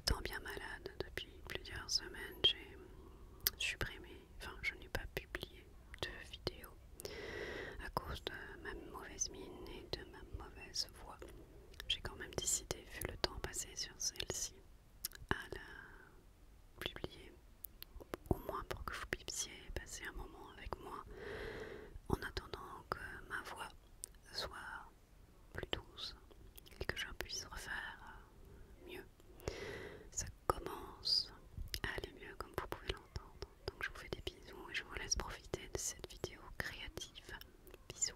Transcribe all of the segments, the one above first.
étant bien malade depuis plusieurs semaines, j'ai supprimé, enfin je n'ai pas publié de vidéo à cause de ma mauvaise mine et de ma mauvaise voix. J'ai quand même décidé, vu le temps passé sur celle-ci, à la publier, au moins pour que vous puissiez passer un moment avec moi en attendant que ma voix soit plus douce et que je puisse refaire mieux. Ça commence à aller mieux comme vous pouvez l'entendre. Donc je vous fais des bisous et je vous laisse profiter de cette vidéo créative. Bisous.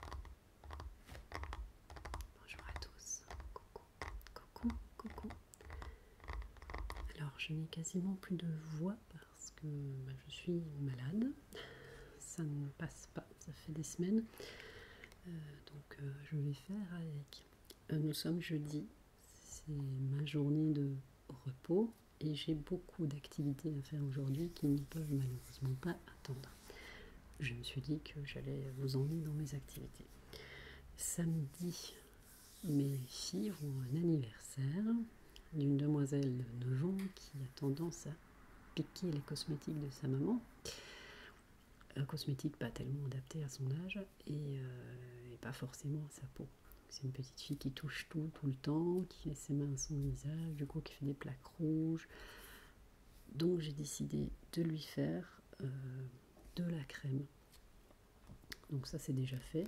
Bonjour à tous. Coucou, coucou, coucou. Alors je n'ai quasiment plus de voix parce que je suis malade. Ça ne passe pas, ça fait des semaines. Donc je vais faire avec. Nous sommes jeudi, c'est ma journée de repos et j'ai beaucoup d'activités à faire aujourd'hui qui ne peuvent malheureusement pas attendre. Je me suis dit que j'allais vous emmener dans mes activités. Samedi, mes filles ont un anniversaire d'une demoiselle de 9 ans qui a tendance à piquer les cosmétiques de sa maman. Un cosmétique pas tellement adapté à son âge et pas forcément à sa peau. C'est une petite fille qui touche tout le temps, qui met ses mains à son visage, du coup qui fait des plaques rouges. Donc j'ai décidé de lui faire de la crème. Donc ça c'est déjà fait.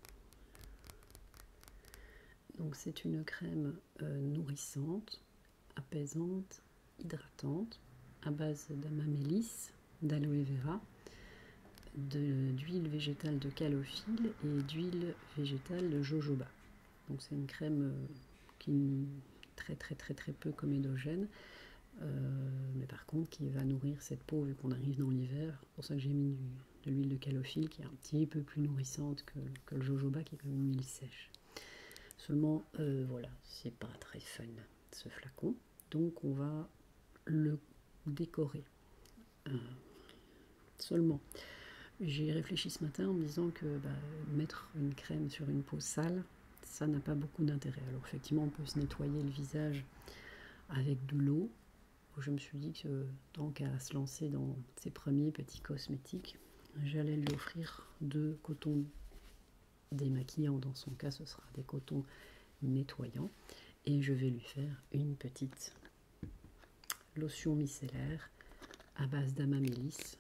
Donc c'est une crème nourrissante, apaisante, hydratante, à base d'amamélis, d'aloe vera, d'huile végétale de calophylle et d'huile végétale de jojoba. Donc c'est une crème qui est très peu comédogène, mais par contre qui va nourrir cette peau vu qu'on arrive dans l'hiver. C'est pour ça que j'ai mis de l'huile de calophylle qui est un petit peu plus nourrissante que le jojoba qui est comme une huile sèche. Seulement voilà, c'est pas très fun ce flacon, donc on va le décorer. Seulement j'ai réfléchi ce matin en me disant que mettre une crème sur une peau sale, ça n'a pas beaucoup d'intérêt. Alors effectivement, on peut se nettoyer le visage avec de l'eau. Je me suis dit que tant qu'à se lancer dans ces premiers petits cosmétiques, j'allais lui offrir de coton démaquillant. Dans son cas, ce sera des cotons nettoyants. Et je vais lui faire une petite lotion micellaire à base d'amamélis.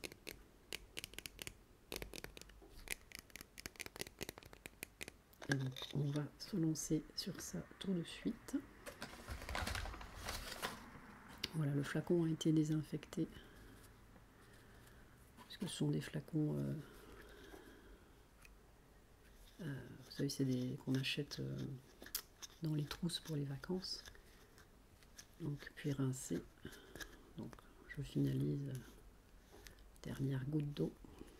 Donc on va se lancer sur ça tout de suite. Voilà, le flacon a été désinfecté. Parce que ce sont des flacons, vous savez, c'est des qu'on achète dans les trousses pour les vacances. Donc puis rincer. Donc je finalise dernière goutte d'eau.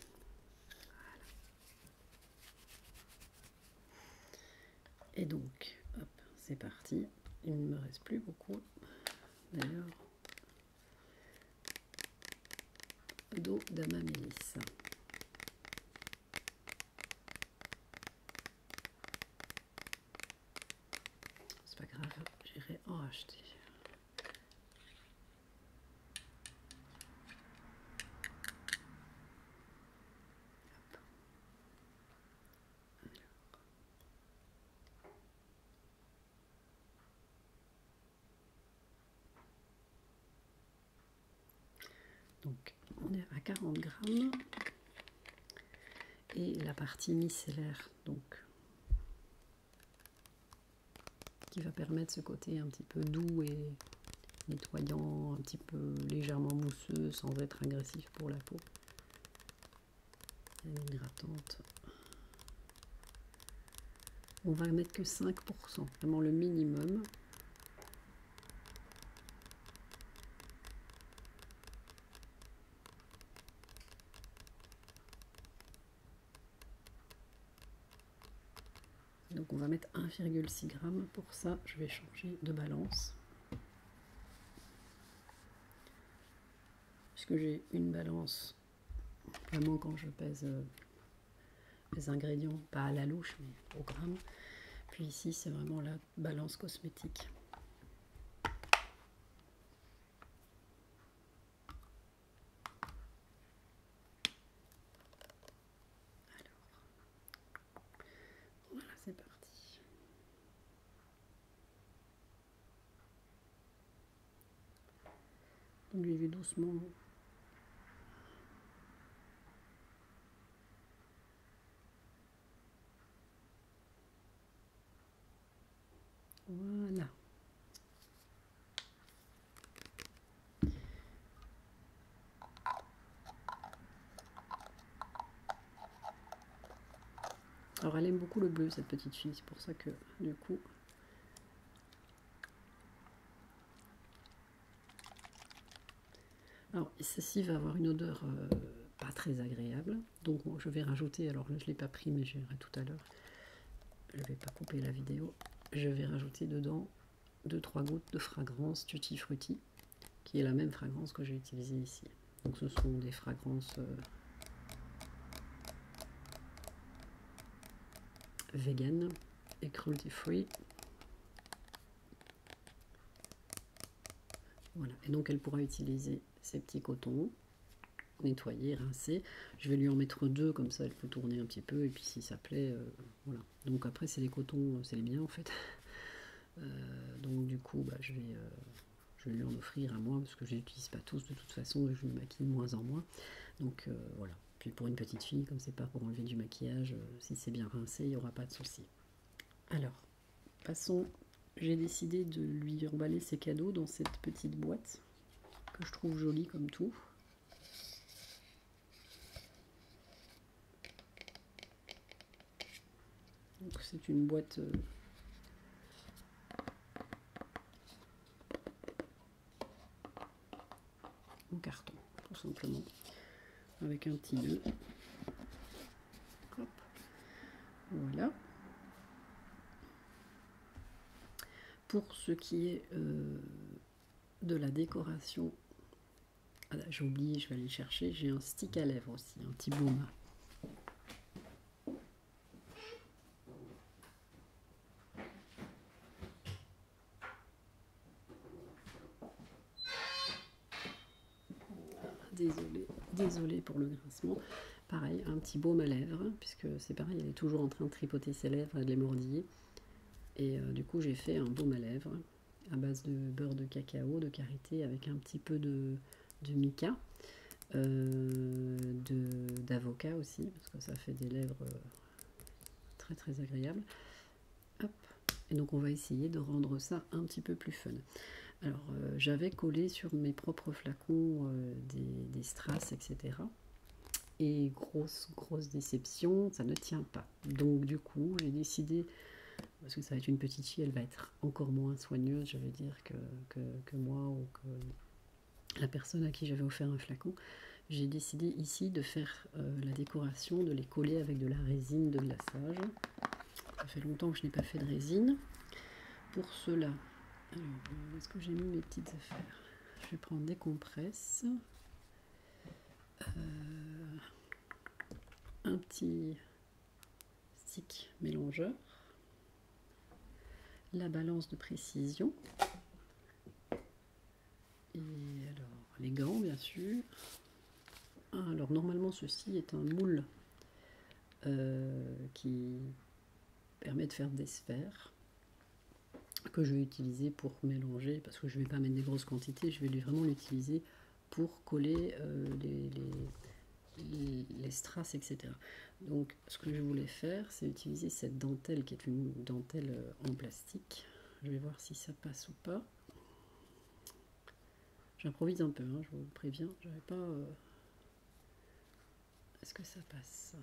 Et donc, hop, c'est parti. Il ne me reste plus beaucoup, d'ailleurs, d'eau d'amamélis. C'est pas grave, j'irai en racheter. Donc on est à 40 grammes et la partie micellaire donc qui va permettre ce côté un petit peu doux et nettoyant, un petit peu légèrement mousseux sans être agressif pour la peau. Elle est hydratante. On va mettre que 5%, vraiment le minimum. Donc on va mettre 1,6 g. Pour ça, je vais changer de balance. Puisque j'ai une balance, vraiment quand je pèse les ingrédients, pas à la louche, mais au gramme. Puis ici, c'est vraiment la balance cosmétique. Donc j'y vais doucement. Voilà. Alors elle aime beaucoup le bleu, cette petite fille, c'est pour ça que du coup... Alors ceci va avoir une odeur pas très agréable, donc je vais rajouter, alors là je ne l'ai pas pris mais je verrai tout à l'heure, je ne vais pas couper la vidéo, je vais rajouter dedans 2-3 gouttes de fragrance Tutti Frutti, qui est la même fragrance que j'ai utilisée ici. Donc ce sont des fragrances vegan et cruelty free. Voilà, et donc elle pourra utiliser ces petits cotons, nettoyer, rincer. Je vais lui en mettre 2, comme ça elle peut tourner un petit peu, et puis si ça plaît, voilà. Donc après c'est les cotons, c'est les miens en fait. Donc du coup bah, je vais lui en offrir à moi, parce que je les utilise pas tous de toute façon, je me maquille de moins en moins. Donc voilà. Puis pour une petite fille, comme c'est pas pour enlever du maquillage, si c'est bien rincé, il n'y aura pas de souci. Alors, passons. J'ai décidé de lui emballer ses cadeaux dans cette petite boîte que je trouve jolie comme tout. Donc c'est une boîte en carton, tout simplement, avec un petit nœud. Hop. Voilà. Pour ce qui est de la décoration, ah, j'ai oublié, je vais aller le chercher, j'ai un stick à lèvres aussi, un petit baume. Désolée pour le grincement. Pareil, un petit baume à lèvres, puisque c'est pareil, elle est toujours en train de tripoter ses lèvres et de les mordiller. Et du coup, j'ai fait un baume à lèvres à base de beurre de cacao, de karité, avec un petit peu de mica, d'avocat aussi, parce que ça fait des lèvres très très agréables. Hop. Et donc on va essayer de rendre ça un petit peu plus fun. Alors j'avais collé sur mes propres flacons des strass, etc. Et grosse déception, ça ne tient pas. Donc du coup j'ai décidé, parce que ça va être une petite fille, elle va être encore moins soigneuse, je veux dire, que moi ou que la personne à qui j'avais offert un flacon. J'ai décidé ici de faire la décoration, de les coller avec de la résine de glaçage. Ça fait longtemps que je n'ai pas fait de résine. Pour cela, alors, où est-ce que j'ai mis mes petites affaires? Je vais prendre des compresses, un petit stick mélangeur, la balance de précision, et alors les gants bien sûr. Ah, alors normalement ceci est un moule qui permet de faire des sphères, que je vais utiliser pour mélanger, parce que je ne vais pas mettre des grosses quantités, je vais vraiment l'utiliser pour coller les strass, etc. Donc ce que je voulais faire, c'est utiliser cette dentelle qui est une dentelle en plastique. Je vais voir si ça passe ou pas. J'improvise un peu, hein, je vous préviens, j'avais pas... Est-ce que ça passe?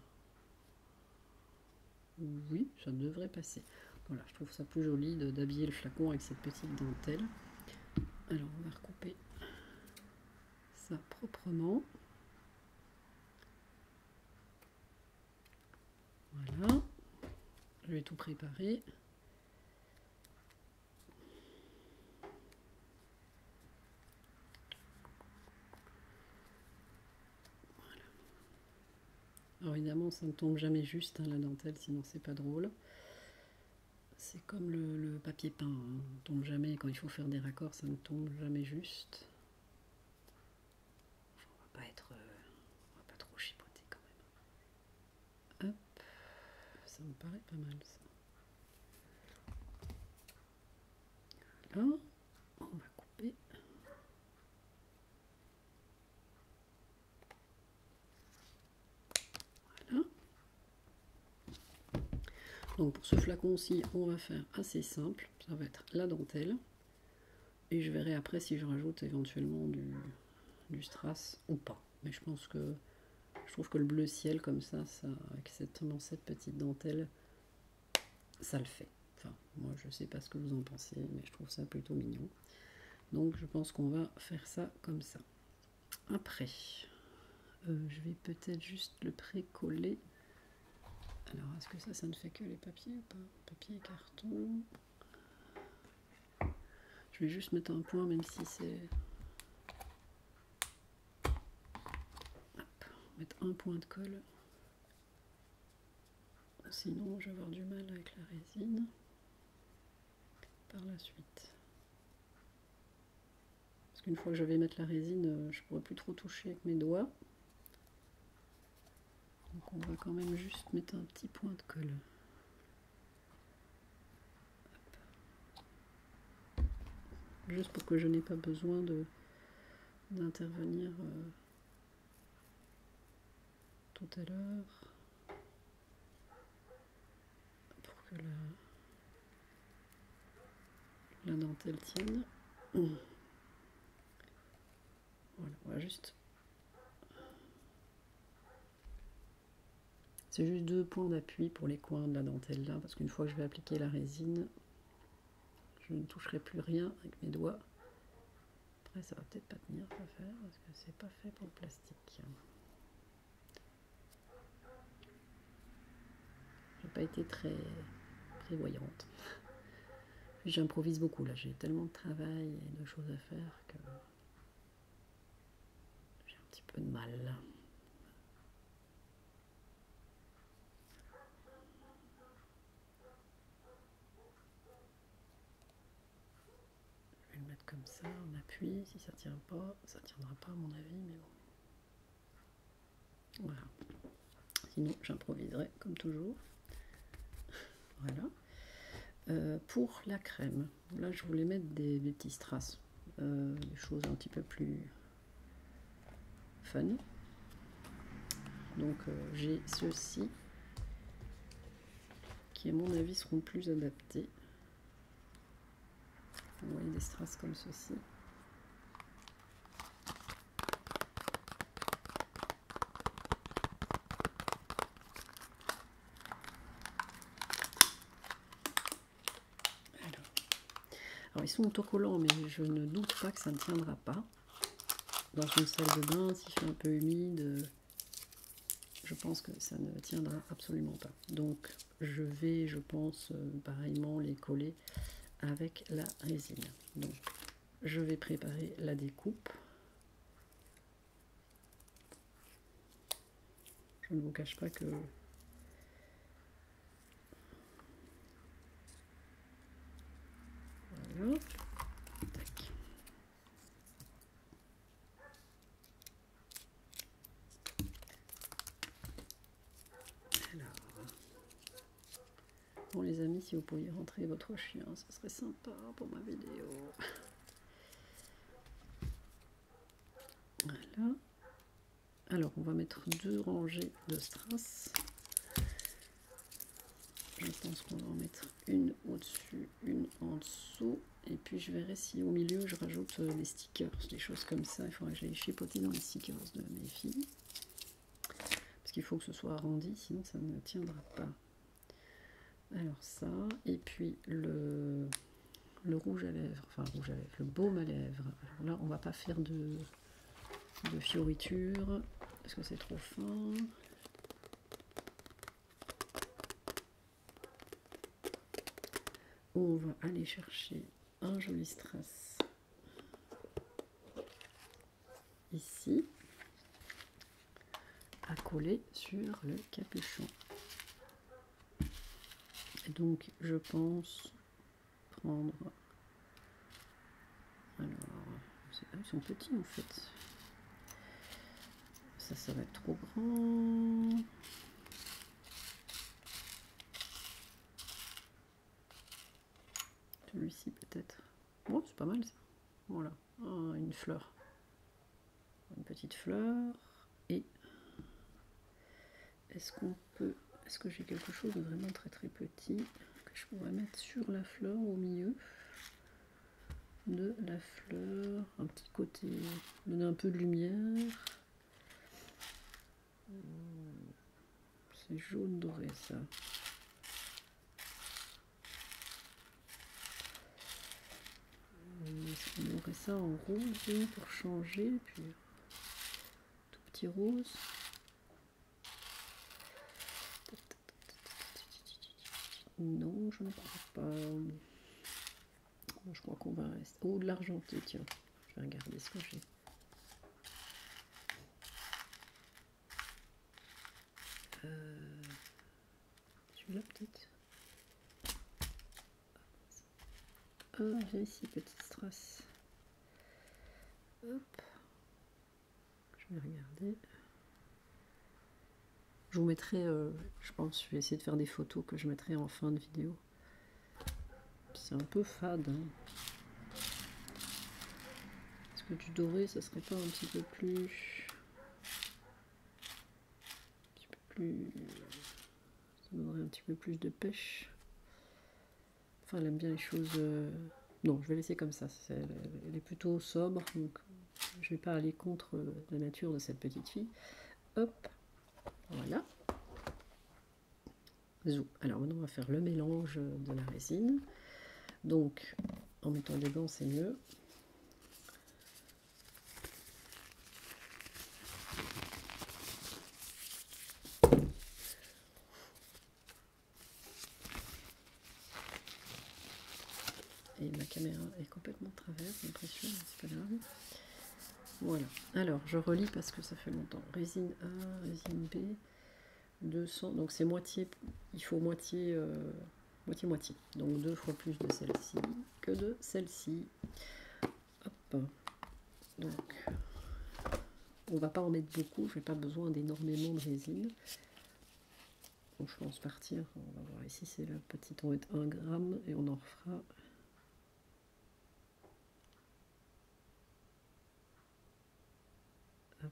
Oui, ça devrait passer. Voilà, je trouve ça plus joli d'habiller le flacon avec cette petite dentelle. Alors on va recouper ça proprement. Voilà, je vais tout préparer. Voilà. Alors évidemment, ça ne tombe jamais juste, hein, la dentelle, sinon c'est pas drôle. C'est comme le papier peint, hein. On tombe jamais, quand il faut faire des raccords, ça ne tombe jamais juste. Enfin, on va pas trop chipoter quand même. Hop, ça me paraît pas mal ça. Là, on va couper. Donc pour ce flacon-ci, on va faire assez simple. Ça va être la dentelle. Et je verrai après si je rajoute éventuellement du strass ou pas. Mais je pense que je trouve que le bleu ciel comme ça avec cette petite dentelle, ça le fait. Enfin, moi je sais pas ce que vous en pensez, mais je trouve ça plutôt mignon. Donc je pense qu'on va faire ça comme ça. Après, je vais peut-être juste le précoller. Alors, est-ce que ça ne fait que les papiers ou pas? Papier et carton. Je vais juste mettre un point, même si c'est... Hop, mettre un point de colle. Sinon, je vais avoir du mal avec la résine par la suite. Parce qu'une fois que je vais mettre la résine, je ne pourrai plus trop toucher avec mes doigts. Donc on va quand même juste mettre un petit point de colle. Hop. Juste pour que je n'ai pas besoin d'intervenir tout à l'heure. Pour que la dentelle tienne. Voilà, on va juste... C'est juste 2 points d'appui pour les coins de la dentelle là, parce qu'une fois que je vais appliquer la résine, je ne toucherai plus rien avec mes doigts. Après ça va peut-être pas tenir, ça va faire, parce que c'est pas fait pour le plastique. J'ai pas été très prévoyante. J'improvise beaucoup là, j'ai tellement de travail et de choses à faire que j'ai un petit peu de mal. Je vais le mettre comme ça, en appui. Si ça tient pas, ça tiendra pas à mon avis, mais bon. Voilà. Sinon, j'improviserai comme toujours. Voilà. Pour la crème, là je voulais mettre des petits strass, des choses un petit peu plus fun. Donc j'ai ceux-ci qui à mon avis seront plus adaptés. Vous voyez des strass comme ceci. Alors ils sont autocollants, mais je ne doute pas que ça ne tiendra pas. Dans une salle de bain, s'il fait un peu humide, je pense que ça ne tiendra absolument pas. Donc je vais, je pense, pareillement les coller avec la résine. Donc je vais préparer la découpe. Je ne vous cache pas que voilà. Tac. Alors, bon les amis, si vous pouviez rentrer votre chien, ce serait sympa pour ma vidéo. Voilà. Alors on va mettre 2 rangées de strass. Je pense qu'on va en mettre une au-dessus, une en dessous. Et puis je verrai si au milieu je rajoute des stickers, des choses comme ça. Il faudra que j'aille chipoter dans les stickers de mes filles. Parce qu'il faut que ce soit arrondi, sinon ça ne tiendra pas. Alors ça, et puis le rouge à lèvres, enfin rouge à lèvres, le baume à lèvres. Alors là, on va pas faire de fioritures, parce que c'est trop fin. On va aller chercher un joli strass ici à coller sur le capuchon. Et donc je pense prendre, alors je sais pas, ils sont petits en fait, ça va être trop grand. Celui-ci peut-être. Bon, c'est pas mal ça. Voilà, une fleur. Une petite fleur. Et est-ce qu'on peut est-ce que j'ai quelque chose de vraiment très très petit que je pourrais mettre sur la fleur au milieu de la fleur, un petit côté, donner un peu de lumière. C'est jaune doré ça. On aurait ça en rose pour changer, puis tout petit rose. Non, je ne crois pas. Je crois qu'on va rester. Oh, de l'argenté, tiens. Je vais regarder ce que j'ai. Celui-là peut-être. Ah, j'ai ici petite strass. Hop. Je vais regarder. Je vous mettrai, je pense, je vais essayer de faire des photos que je mettrai en fin de vidéo. C'est un peu fade. Hein. Est-ce que du doré, ça serait pas un petit peu plus... Ça donnerait un petit peu plus de pêche. Enfin, elle aime bien les choses... Non, je vais laisser comme ça. Elle est plutôt sobre, donc je vais pas aller contre la nature de cette petite fille. Hop, voilà. Zou. Alors maintenant, on va faire le mélange de la résine. Donc, en mettant des gants, c'est mieux. Et ma caméra est complètement de travers, j'ai l'impression, c'est pas grave. Voilà. Alors, je relis parce que ça fait longtemps. Résine A, résine B, 200. Donc c'est moitié, il faut moitié, moitié. Donc 2 fois plus de celle-ci que de celle-ci. Hop. Donc, on va pas en mettre beaucoup, je n'ai pas besoin d'énormément de résine. Donc je pense partir, on va voir ici, c'est la petite, on va mettre 1 gramme et on en refera. Hop.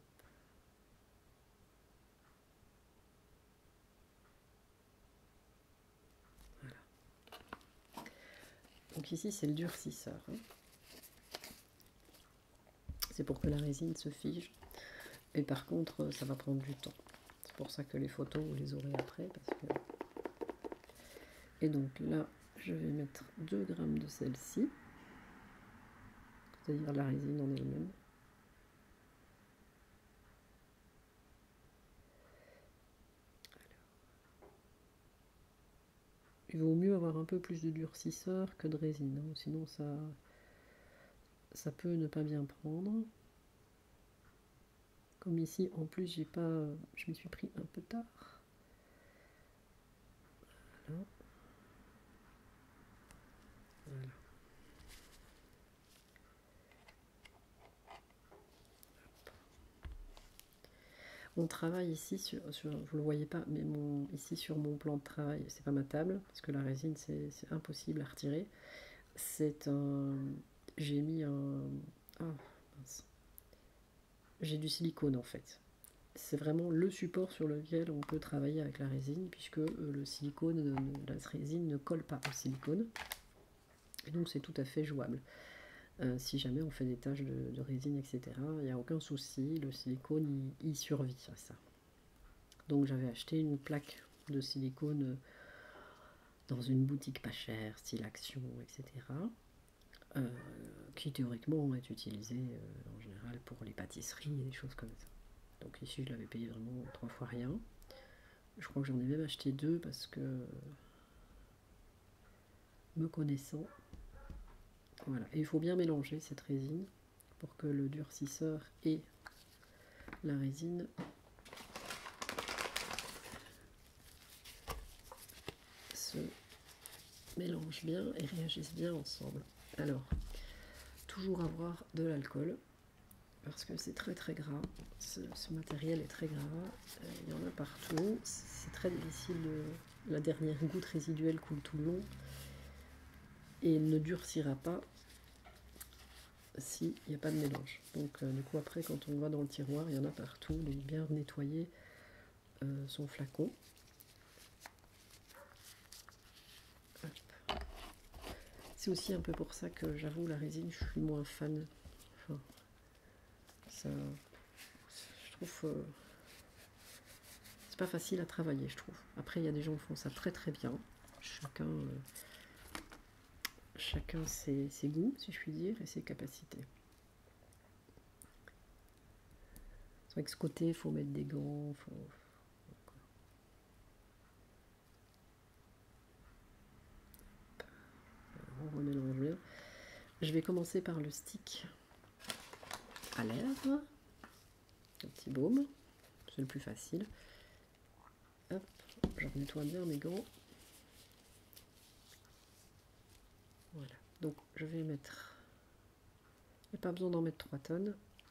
Voilà. Donc ici c'est le durcisseur. Hein. C'est pour que la résine se fige. Et par contre, ça va prendre du temps. C'est pour ça que les photos, vous les aurez après. Parce que... Et donc là, je vais mettre 2 grammes de celle-ci. C'est-à-dire la résine en elle-même. Il vaut mieux avoir un peu plus de durcisseur que de résine. Hein. Sinon, ça peut ne pas bien prendre. Comme ici, en plus, je m'y suis pris un peu tard. Voilà. Voilà. On travaille ici sur vous le voyez pas, mais ici sur mon plan de travail, c'est pas ma table, parce que la résine c'est impossible à retirer. C'est un... J'ai mis un... Ah, mince. J'ai du silicone en fait. C'est vraiment le support sur lequel on peut travailler avec la résine, puisque le silicone, la résine ne colle pas au silicone. Et donc c'est tout à fait jouable. Si jamais on fait des taches de résine, etc., il n'y a aucun souci, le silicone il survit à ça. Donc j'avais acheté une plaque de silicone dans une boutique pas chère, style Action, etc., qui théoriquement est utilisée en général pour les pâtisseries et des choses comme ça. Donc ici je l'avais payé vraiment 3 fois rien. Je crois que j'en ai même acheté 2 parce que, me connaissant, voilà. Et il faut bien mélanger cette résine pour que le durcisseur et la résine se mélangent bien et réagissent bien ensemble. Alors, toujours avoir de l'alcool parce que c'est très très gras. Ce matériel est très gras. Il y en a partout. C'est très difficile. La dernière goutte résiduelle coule tout le long et ne durcira pas s'il n'y a pas de mélange. Donc du coup après quand on va dans le tiroir, il y en a partout. Donc bien nettoyer son flacon. C'est aussi un peu pour ça que j'avoue la résine, je suis moins fan. Enfin, ça, je trouve, c'est pas facile à travailler, je trouve. Après, il y a des gens qui font ça très très bien. Chacun ses goûts, si je puis dire, et ses capacités. C'est vrai que ce côté, il faut mettre des gants, on remélange bien. Je vais commencer par le stick à lèvres, un petit baume, c'est le plus facile. Hop, je nettoie bien mes gants. Voilà, donc je vais mettre, il n'y a pas besoin d'en mettre 3 tonnes.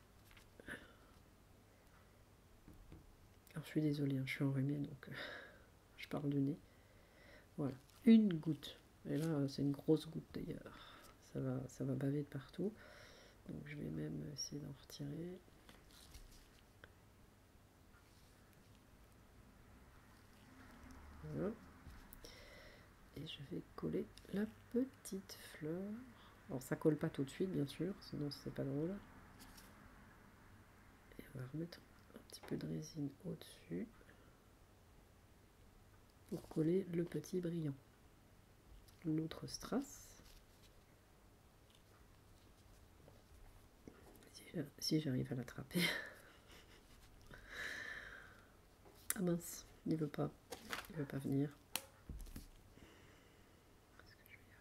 Alors je suis désolée, hein, je suis enrhumée, donc je parle du nez. Voilà, une goutte. Et là, c'est une grosse goutte d'ailleurs. Ça va baver de partout. Donc je vais même essayer d'en retirer. Voilà. Et je vais coller la petite fleur. Alors ça colle pas tout de suite, bien sûr, sinon c'est pas drôle. Et on va remettre un petit peu de résine au-dessus pour coller le petit brillant. L'autre strass. Si j'arrive à l'attraper. Ah mince, il veut pas venir. Est-ce que je vais y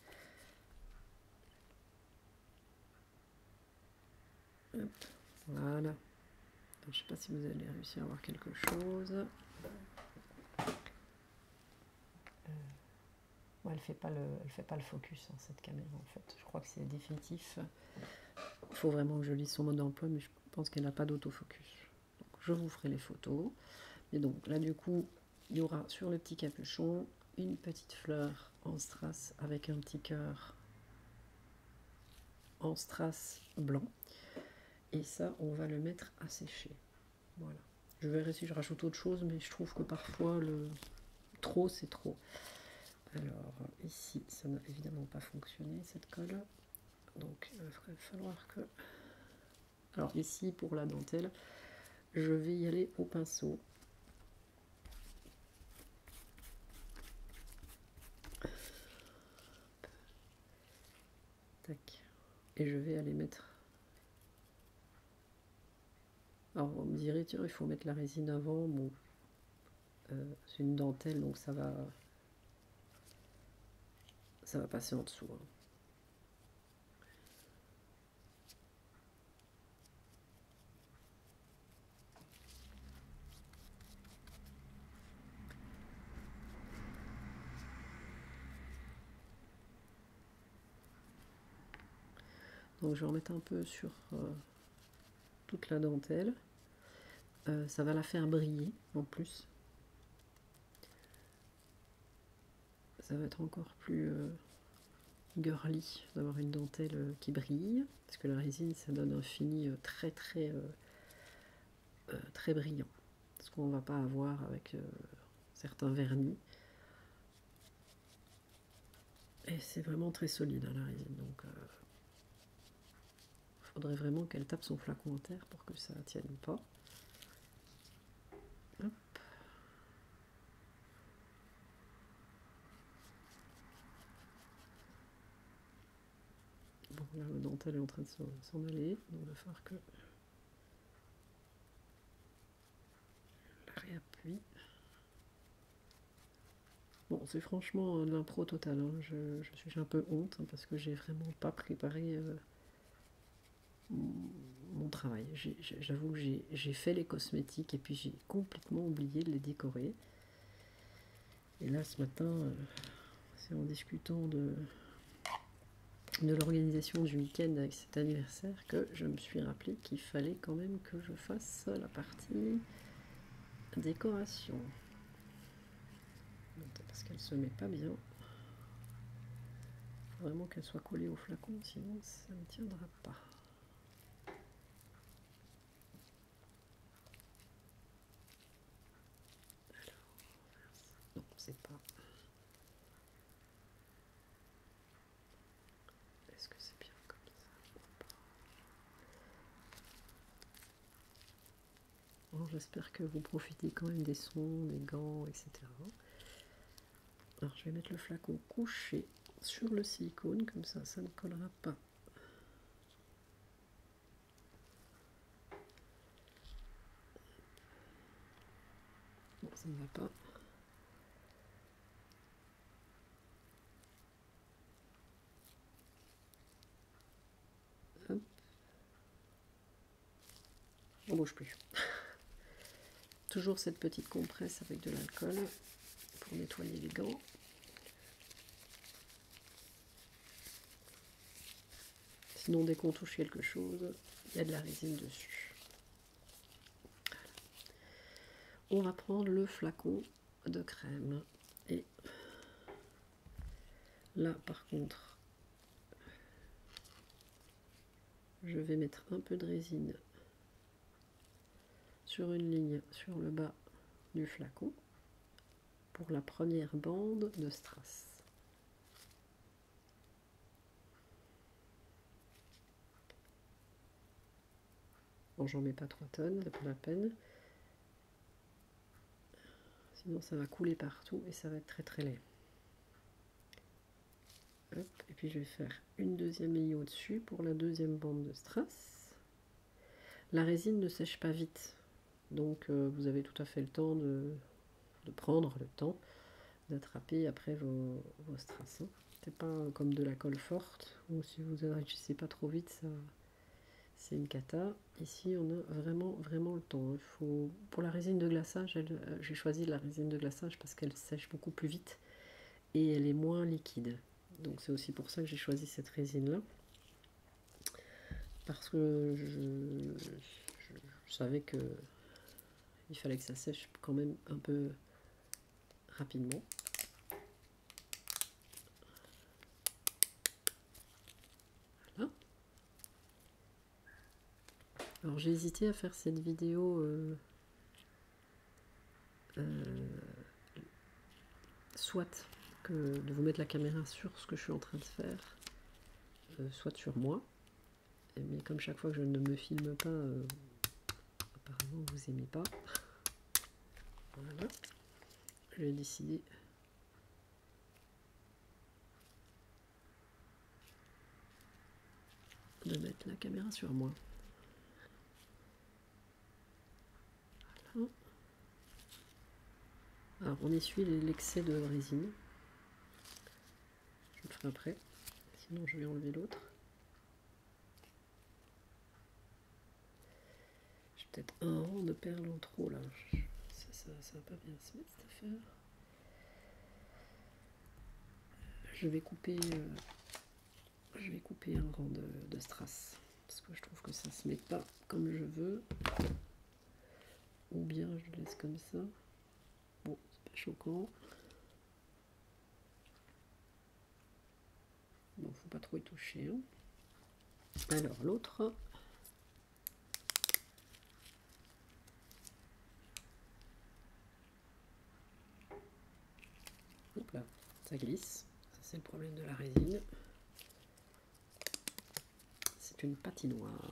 arriver? Hop, voilà. Je ne sais pas si vous allez réussir à voir quelque chose. Ouais, elle fait pas le focus, hein, cette caméra en fait. Je crois que c'est définitif. Il faut vraiment que je lise son mode d'emploi, mais je pense qu'elle n'a pas d'autofocus. Donc je vous ferai les photos. Et donc là du coup, il y aura sur le petit capuchon une petite fleur en strass avec un petit cœur en strass blanc. Et ça, on va le mettre à sécher. Voilà. Je verrai si je rajoute autre chose, mais je trouve que parfois le trop c'est trop. Alors ici, ça n'a évidemment pas fonctionné cette colle. Donc il va falloir que... Alors ici, pour la dentelle, je vais y aller au pinceau. Tac. Et je vais aller mettre... Alors on me dirait, tiens, il faut mettre la résine avant. Bon, c'est une dentelle, donc ça va passer en dessous. Hein. Donc je vais en mettre un peu sur toute la dentelle. Ça va la faire briller en plus. Ça va être encore plus girly d'avoir une dentelle qui brille, parce que la résine ça donne un fini très brillant, ce qu'on va pas avoir avec certains vernis. Et c'est vraiment très solide hein, la résine, donc il faudrait vraiment qu'elle tape son flacon en terre pour que ça tienne pas. Hop. Bon, là, la dentelle est en train de s'en aller, donc il va falloir que je la réappuie. Bon, c'est franchement de l'impro total, hein. J'ai un peu honte hein, parce que j'ai vraiment pas préparé mon travail. J'avoue que j'ai fait les cosmétiques et puis j'ai complètement oublié de les décorer. Et là, ce matin, c'est en discutant de l'organisation du week-end avec cet anniversaire que je me suis rappelé qu'il fallait quand même que je fasse la partie décoration. Parce qu'elle se met pas bien. Faut vraiment qu'elle soit collée au flacon, sinon ça ne tiendra pas. Alors, non, c'est pas... Est-ce que c'est bien comme ça? Bon, j'espère que vous profitez quand même des sons, des gants, etc. Alors je vais mettre le flacon couché sur le silicone, comme ça ne collera pas. Bon, ça ne va pas. Hop. On bouge plus. Toujours cette petite compresse avec de l'alcool pour nettoyer les gants. Sinon, dès qu'on touche quelque chose, il y a de la résine dessus. Voilà. On va prendre le flacon de crème. Et là, par contre, je vais mettre un peu de résine sur une ligne sur le bas du flacon pour la première bande de strass. Bon, j'en mets pas 3 tonnes, c'est pas la peine. Sinon ça va couler partout et ça va être très très laid. Hop, et puis je vais faire une deuxième ligne au-dessus pour la deuxième bande de strass. La résine ne sèche pas vite, donc vous avez tout à fait le temps de prendre le temps d'attraper après vos strass. Hein. C'est pas comme de la colle forte, ou si vous ne réussissez pas trop vite, ça c'est une cata. Ici on a vraiment le temps. Il faut, pour la résine de glaçage, j'ai choisi la résine de glaçage parce qu'elle sèche beaucoup plus vite et elle est moins liquide. Donc c'est aussi pour ça que j'ai choisi cette résine là, parce que je savais que il fallait que ça sèche quand même un peu rapidement. Voilà. Alors j'ai hésité à faire cette vidéo soit que de vous mettre la caméra sur ce que je suis en train de faire, soit sur moi. Mais comme chaque fois que je ne me filme pas, apparemment vous aimez pas. Voilà. J'ai décidé de mettre la caméra sur moi. Voilà. Alors on essuie l'excès de résine. Je le ferai après, sinon je vais enlever l'autre. J'ai peut-être un rang de perles en trop là. Ça va pas bien se mettre cette affaire. Je vais couper un rang de strass parce que je trouve que ça se met pas comme je veux, ou bien je le laisse comme ça. Bon, c'est pas choquant. Bon, faut pas trop y toucher. Hein. Alors l'autre, hop là, ça glisse. Ça c'est le problème de la résine. C'est une patinoire.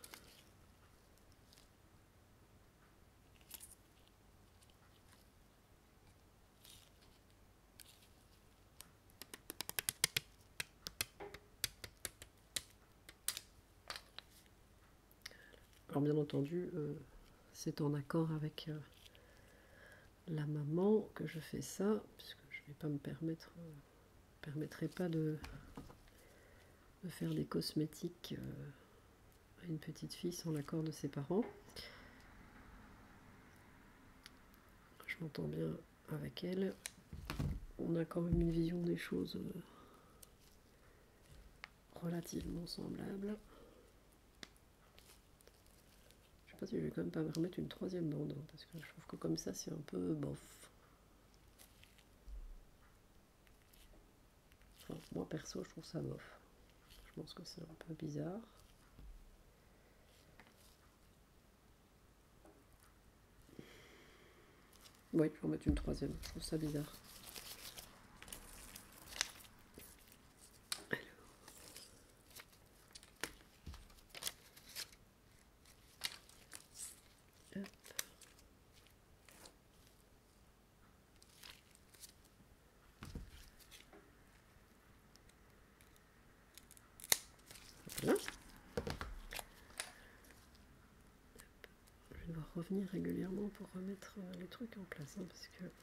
Alors bien entendu, c'est en accord avec la maman que je fais ça, puisque je ne vais pas me permettrai pas de faire des cosmétiques à une petite fille sans l'accord de ses parents. Je m'entends bien avec elle. On a quand même une vision des choses relativement semblable. Je sais pas si je vais quand même pas me remettre une troisième bande, hein, parce que je trouve que comme ça c'est un peu bof. Enfin, moi perso je trouve ça bof. Je pense que c'est un peu bizarre. Oui, je vais en mettre une troisième, je trouve ça bizarre. revenir régulièrement pour remettre les trucs en place, hein, parce que...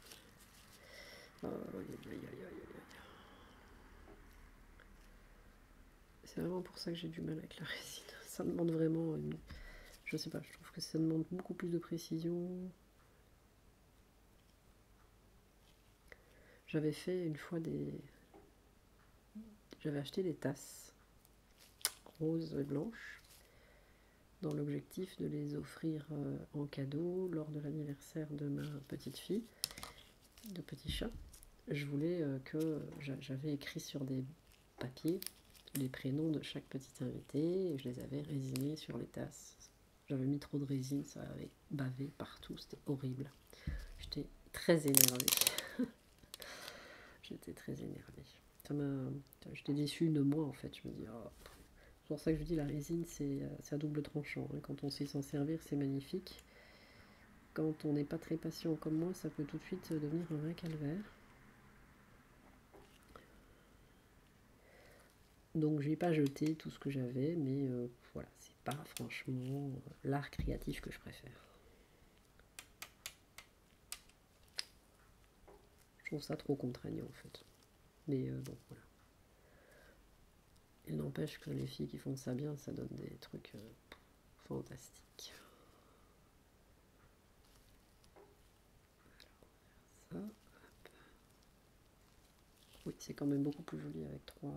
C'est vraiment pour ça que j'ai du mal avec la résine. Ça demande vraiment une... Je sais pas, je trouve que ça demande beaucoup plus de précision. J'avais fait une fois des... J'avais acheté des tasses roses et blanches dans l'objectif de les offrir en cadeau lors de l'anniversaire de ma petite fille, de petit chat. Je voulais que... J'avais écrit sur des papiers les prénoms de chaque petit invité et je les avais résinés sur les tasses. J'avais mis trop de résine, ça avait bavé partout, c'était horrible. J'étais très énervée. J'étais très énervée. J'étais déçue de moi en fait. Je me dis, oh. C'est pour ça que je dis la résine c'est à double tranchant. Hein. Quand on sait s'en servir, c'est magnifique. Quand on n'est pas très patient comme moi, ça peut tout de suite devenir un vrai calvaire. Donc j'ai pas jeté tout ce que j'avais, mais voilà, c'est pas franchement l'art créatif que je préfère. Je trouve ça trop contraignant en fait. Mais bon, voilà. Il n'empêche que les filles qui font ça bien, ça donne des trucs fantastiques. Ça, hop. Oui, c'est quand même beaucoup plus joli avec 3.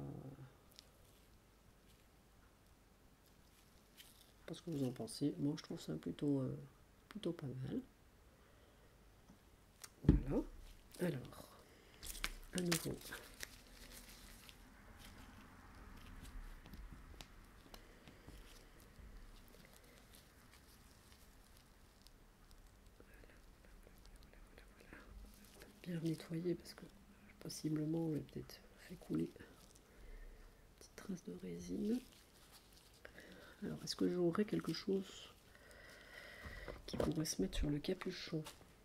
Pas ce que vous en pensez. Moi, je trouve ça plutôt pas mal. Voilà. Alors, à nouveau. Bien nettoyer parce que possiblement j'ai peut-être fait couler une petite trace de résine. Alors, est-ce que j'aurais quelque chose qui pourrait se mettre sur le capuchon?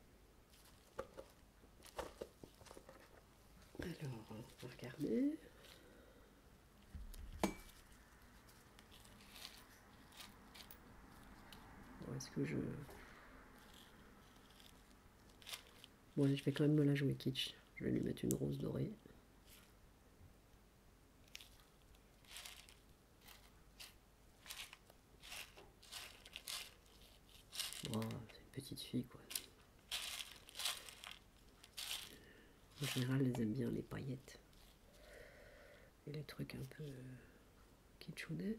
Alors, on va regarder. Bon, est-ce que je... Bon, je vais quand même me la jouer kitsch. Je vais lui mettre une rose dorée. Oh, c'est une petite fille, quoi. En général, elles aiment bien les paillettes. Et les trucs un peu kitschounais.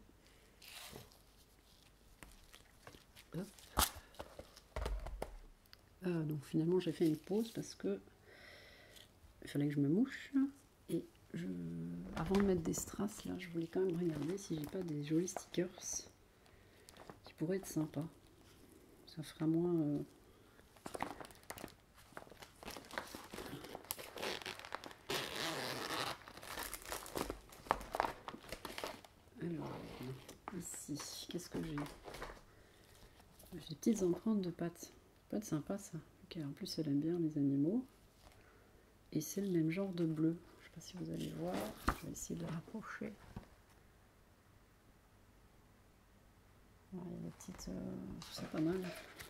Hop. Donc finalement, j'ai fait une pause parce que il fallait que je me mouche. Et avant de mettre des strass, là, je voulais quand même regarder si j'ai pas des jolis stickers qui pourraient être sympas. Ça fera moins... Alors, ici, qu'est-ce que j'ai? J'ai des petites empreintes de pâtes. Ça peut être sympa, ça. Okay, en plus, elle aime bien les animaux. Et c'est le même genre de bleu. Je sais pas si vous allez voir. Je vais essayer de rapprocher. Voilà, il y a des petites... c'est pas mal.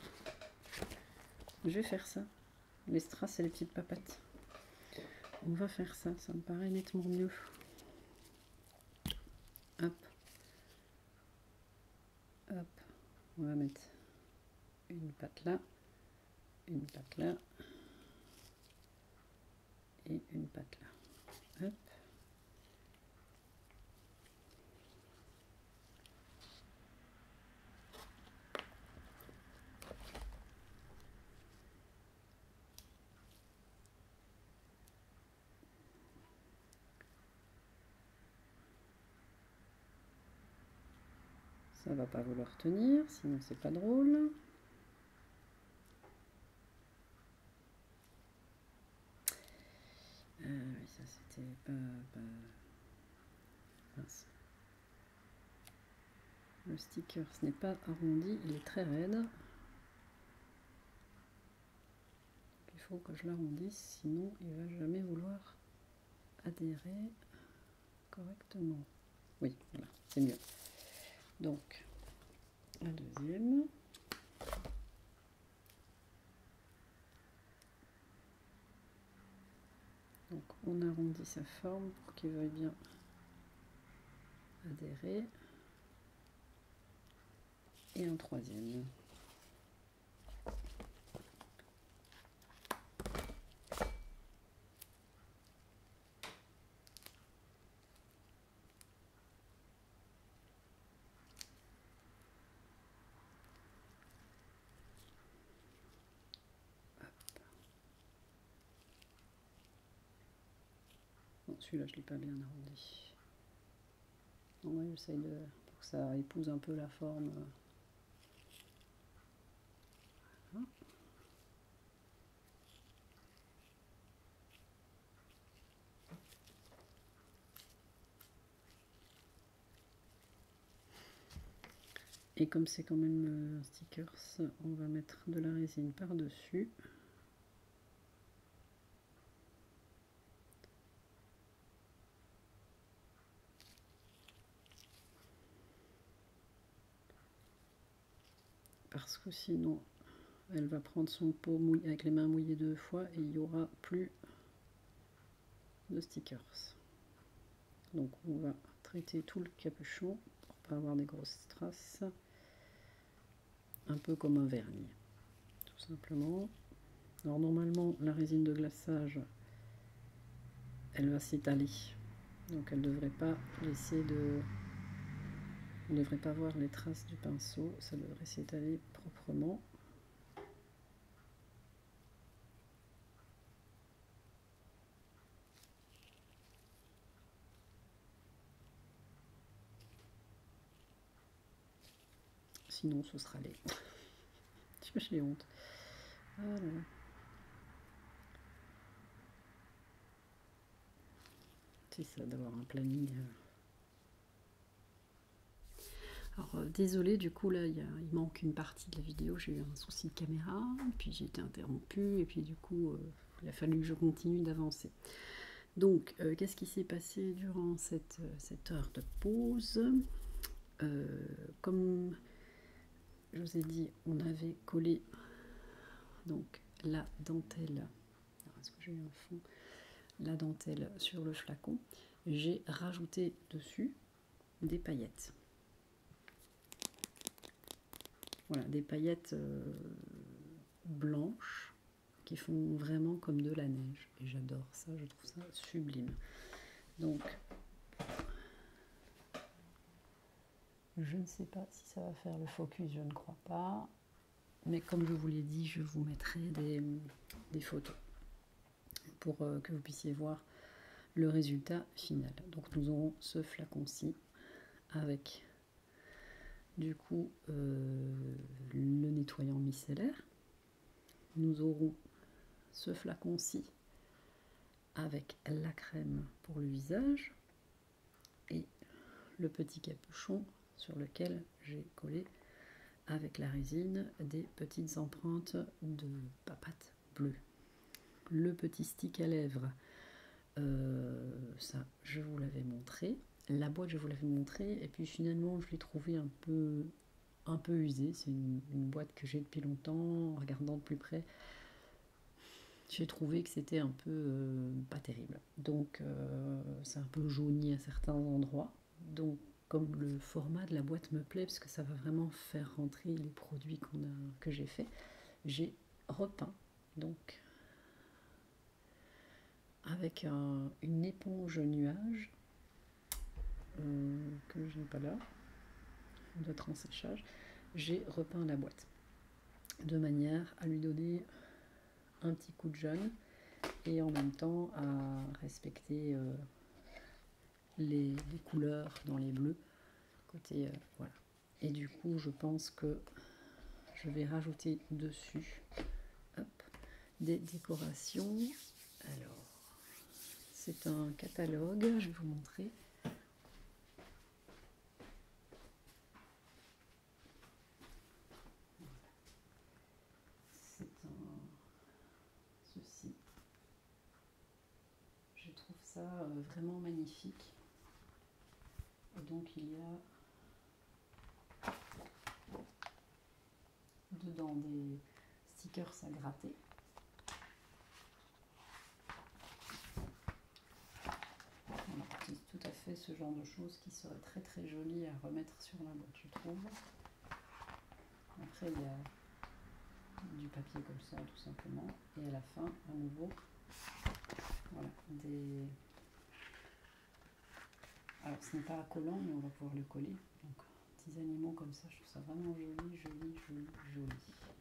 Je vais faire ça. Les strass et les petites papates. On va faire ça. Ça me paraît nettement mieux. Hop. Hop. On va mettre une patte là. Une patte là. Et une patte là. Hop. Ça va pas vouloir tenir, sinon c'est pas drôle. Oui, ça c'était pas... Mince. Le sticker, ce n'est pas arrondi, il est très raide. Il faut que je l'arrondisse, sinon il va jamais vouloir adhérer correctement. Oui, voilà, c'est mieux. Donc, la deuxième. on arrondit sa forme pour qu'il veuille bien adhérer. Et un troisième. Celui-là, je ne l'ai pas bien arrondi. Ouais, j'essaye pour que ça épouse un peu la forme. Voilà. Et comme c'est quand même un stickers, on va mettre de la résine par-dessus. Parce que sinon, elle va prendre son pot mouillé, avec les mains mouillées 2 fois et il n'y aura plus de stickers. Donc on va traiter tout le capuchon pour pas avoir des grosses traces. Un peu comme un vernis, tout simplement. Alors normalement, la résine de glaçage, elle va s'étaler. Donc elle ne devrait pas laisser de... On ne devrait pas voir les traces du pinceau, ça devrait s'étaler proprement. Sinon ce sera laid. J'ai honte. Voilà. C'est ça d'avoir un planning. Alors désolé, du coup là il manque une partie de la vidéo, j'ai eu un souci de caméra, puis j'ai été interrompue, et puis du coup il a fallu que je continue d'avancer. Donc qu'est-ce qui s'est passé durant cette heure de pause? Comme je vous ai dit, on avait collé donc la dentelle, est-ce que j'ai eu un fond? La dentelle sur le flacon, j'ai rajouté dessus des paillettes. Voilà, des paillettes blanches qui font vraiment comme de la neige. Et j'adore ça, je trouve ça sublime. Donc, je ne sais pas si ça va faire le focus, je ne crois pas. Mais comme je vous l'ai dit, je vous mettrai des photos pour que vous puissiez voir le résultat final. Donc nous aurons ce flacon-ci avec du coup le nettoyant micellaire. Nous aurons ce flacon-ci avec la crème pour le visage et le petit capuchon sur lequel j'ai collé avec la résine des petites empreintes de papate bleue. Le petit stick à lèvres, ça je vous l'avais montré. La boîte je vous l'avais montré et puis finalement je l'ai trouvé un peu usée. C'est une boîte que j'ai depuis longtemps. En regardant de plus près, j'ai trouvé que c'était un peu pas terrible. Donc c'est un peu jauni à certains endroits. Donc comme le format de la boîte me plaît, parce que ça va vraiment faire rentrer les produits que j'ai fait, j'ai repeint donc avec une éponge nuage que je n'ai pas là, doit être en séchage. J'ai repeint la boîte de manière à lui donner un petit coup de jaune et en même temps à respecter les couleurs dans les bleus côté voilà. Et du coup je pense que je vais rajouter dessus des décorations. Alors c'est un catalogue, je vais vous montrer. C'est ceci. Je trouve ça vraiment magnifique. Et donc il y a dedans des stickers à gratter. genre de choses qui seraient très très jolies à remettre sur la boîte, je trouve. Après, il y a du papier comme ça, tout simplement. Et à la fin, à nouveau, voilà, des... Alors, ce n'est pas collant, mais on va pouvoir le coller. Donc, petits animaux comme ça, je trouve ça vraiment joli, joli, joli, joli.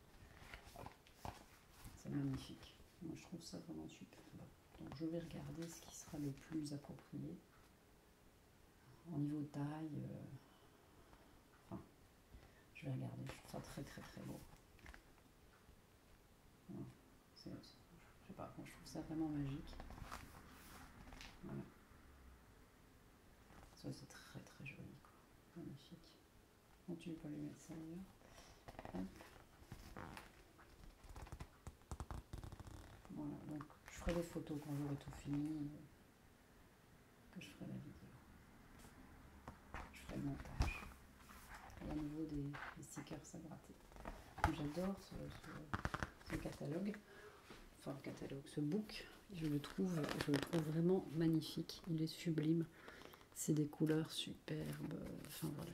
C'est magnifique. Moi, je trouve ça vraiment super. Bon. Donc, je vais regarder ce qui sera le plus approprié. Au niveau taille, enfin, je vais regarder. Je trouve ça très, très, très beau. Voilà. Je sais pas, moi, je trouve ça vraiment magique. Voilà. Ça, c'est très, très joli, quoi. Magnifique. Bon, tu veux pas lui mettre ça ailleurs. Voilà, donc je ferai des photos quand j'aurai tout fini, que je ferai la vidéo. Je ferai le montage. Et à nouveau des stickers à gratter. J'adore ce catalogue, enfin catalogue, ce book. Je le trouve vraiment magnifique. Il est sublime. C'est des couleurs superbes. Enfin voilà,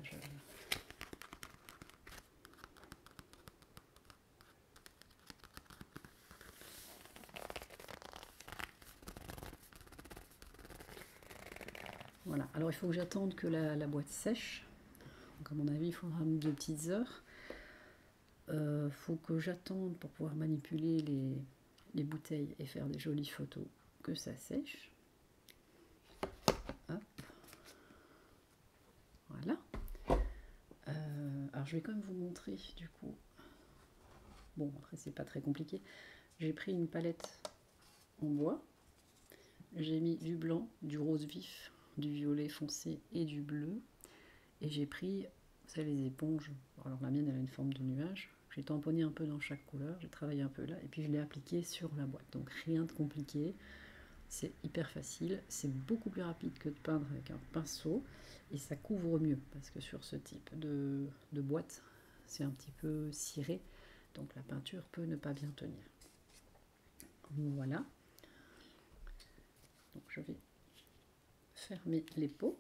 voilà. Alors il faut que j'attende que la boîte sèche. Donc à mon avis, il faudra 2 petites heures. Faut que j'attende pour pouvoir manipuler les bouteilles et faire des jolies photos, que ça sèche. Hop. Voilà. Alors je vais quand même vous montrer du coup. Bon, après c'est pas très compliqué. J'ai pris une palette en bois. J'ai mis du blanc, du rose vif, du violet foncé et du bleu. Et j'ai pris, vous savez, les éponges. Alors la mienne elle a une forme de nuage. J'ai tamponné un peu dans chaque couleur, j'ai travaillé un peu là, et puis je l'ai appliqué sur la boîte. Donc rien de compliqué, c'est hyper facile, c'est beaucoup plus rapide que de peindre avec un pinceau, et ça couvre mieux, parce que sur ce type de boîte, c'est un petit peu ciré, donc la peinture peut ne pas bien tenir. Voilà. Donc je vais fermer les pots,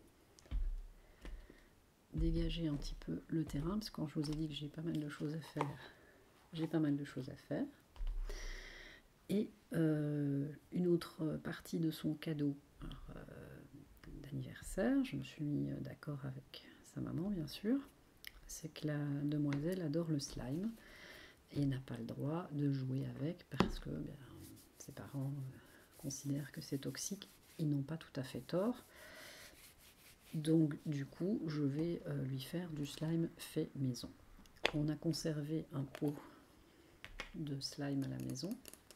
dégager un petit peu le terrain, parce que quand je vous ai dit que j'ai pas mal de choses à faire, Et une autre partie de son cadeau d'anniversaire, je me suis mis d'accord avec sa maman bien sûr, c'est que la demoiselle adore le slime et n'a pas le droit de jouer avec parce que ses parents considèrent que c'est toxique. Ils n'ont pas tout à fait tort. Donc du coup, je vais lui faire du slime fait maison. On a conservé un pot de slime à la maison.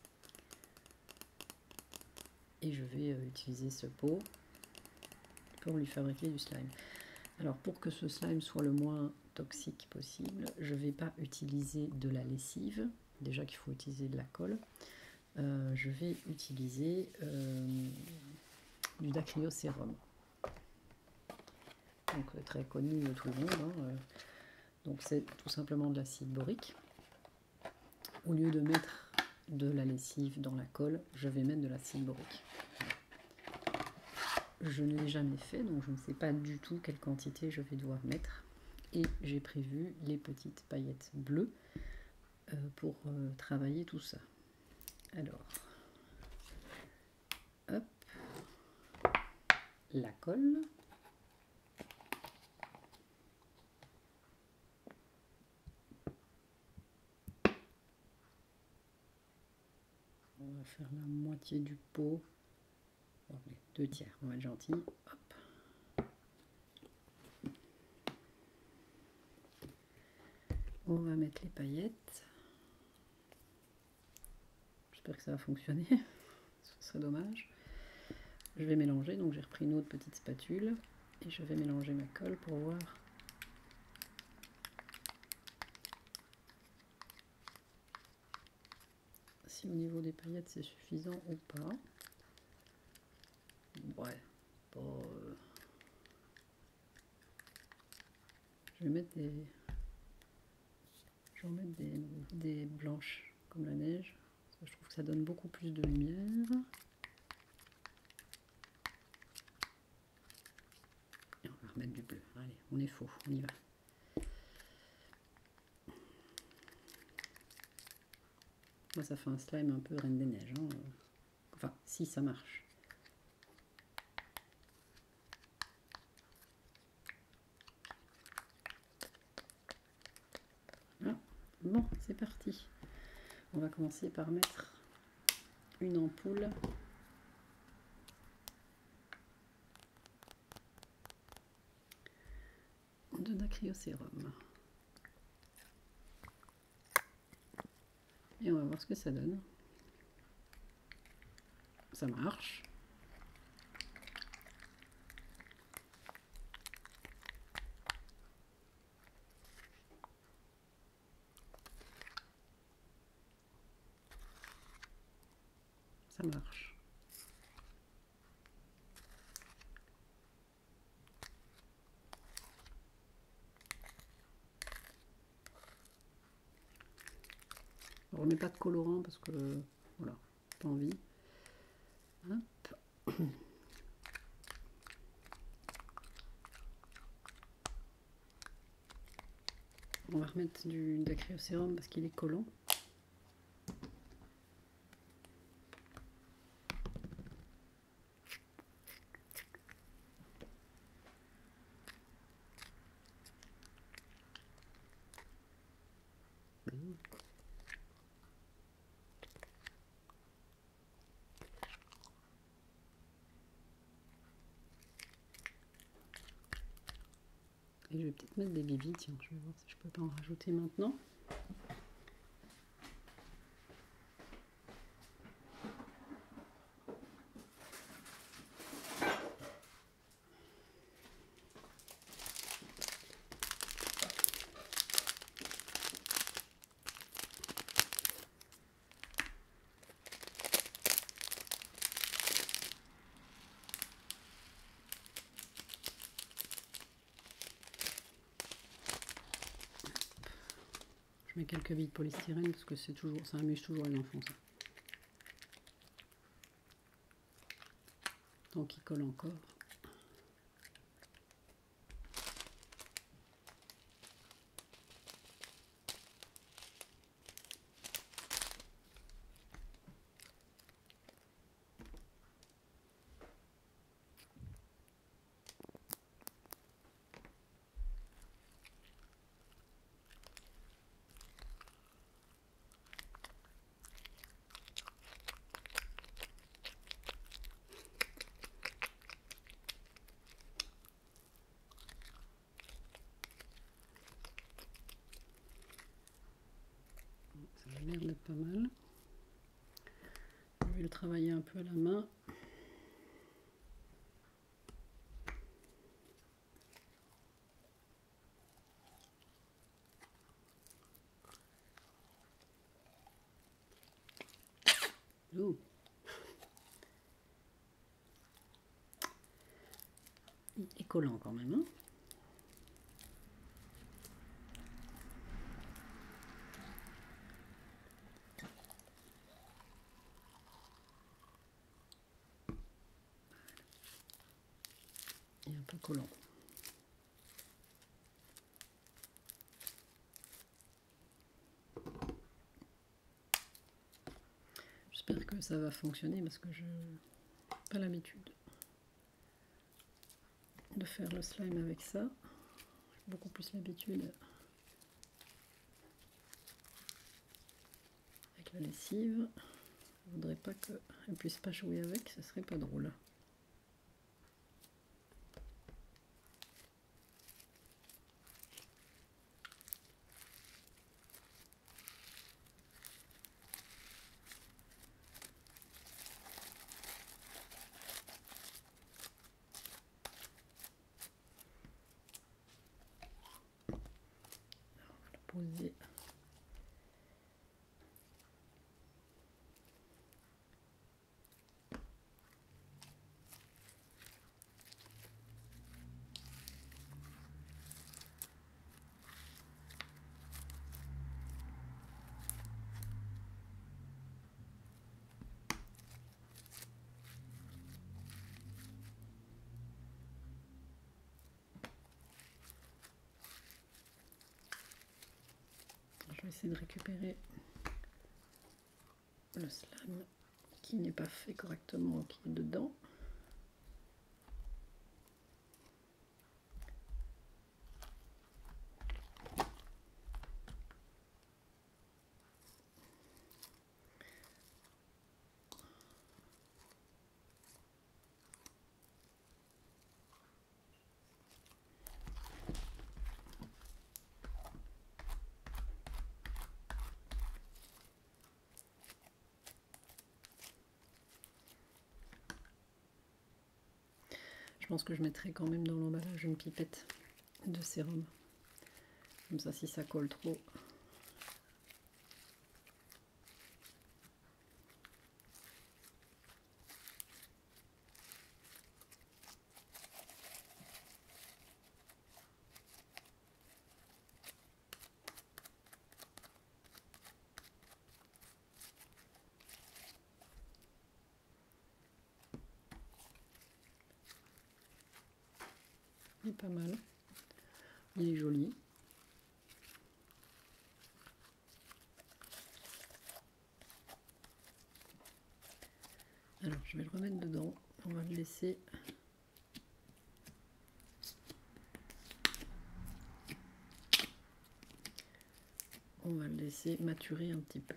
Et je vais utiliser ce pot pour lui fabriquer du slime. Alors pour que ce slime soit le moins toxique possible, je ne vais pas utiliser de la lessive, déjà qu'il faut utiliser de la colle. Je vais utiliser du dacryocérum. Donc très connu de tout le monde. Hein. Donc c'est tout simplement de l'acide borique. Au lieu de mettre de la lessive dans la colle, je vais mettre de l'acide borique. Je ne l'ai jamais fait, donc je ne sais pas du tout quelle quantité je vais devoir mettre. Et j'ai prévu les petites paillettes bleues pour travailler tout ça. Alors, hop, la colle. On va faire la moitié du pot. Bon, allez, 2 tiers, on va être gentil. Hop. On va mettre les paillettes. J'espère que ça va fonctionner. Ce serait dommage. Je vais mélanger, donc j'ai repris une autre petite spatule et je vais mélanger ma colle pour voir si au niveau des paillettes c'est suffisant ou pas. Ouais, pas, je vais mettre des blanches comme la neige, parce que je trouve que ça donne beaucoup plus de lumière. remettre du bleu. Allez, on est faux, on y va. Moi, ça fait un slime un peu Reine des Neiges. Hein. Enfin, si ça marche. Ah, bon, c'est parti. On va commencer par mettre une ampoule de dacryocérum. Et on va voir ce que ça donne. Ça marche. Ça marche. On remet pas de colorant parce que voilà, pas envie. Hop. On va remettre du dacryocérum parce qu'il est collant. Et je vais peut-être mettre des bibis, tiens, je vais voir si je peux pas en rajouter maintenant. Je mets quelques billes de polystyrène parce que c'est toujours, ça amuse toujours les enfants ça. Tant qu'il colle encore. Ça a l'air d'être pas mal. Je vais le travailler un peu à la main. Oh. Il est collant quand même. Hein. Il est un peu collant. J'espère que ça va fonctionner parce que je n'ai pas l'habitude de faire le slime avec ça. J'ai beaucoup plus l'habitude avec la lessive. Je voudrais pas qu'elle ne puisse pas jouer avec, ce serait pas drôle. Poser. je vais essayer de récupérer le slime qui n'est pas fait correctement, qui est dedans. Je pense que je mettrai quand même dans l'emballage une pipette de sérum. Comme ça, si ça colle trop. Il est pas mal. Il est joli. Alors, je vais le remettre dedans. On va le laisser. On va le laisser maturer un petit peu.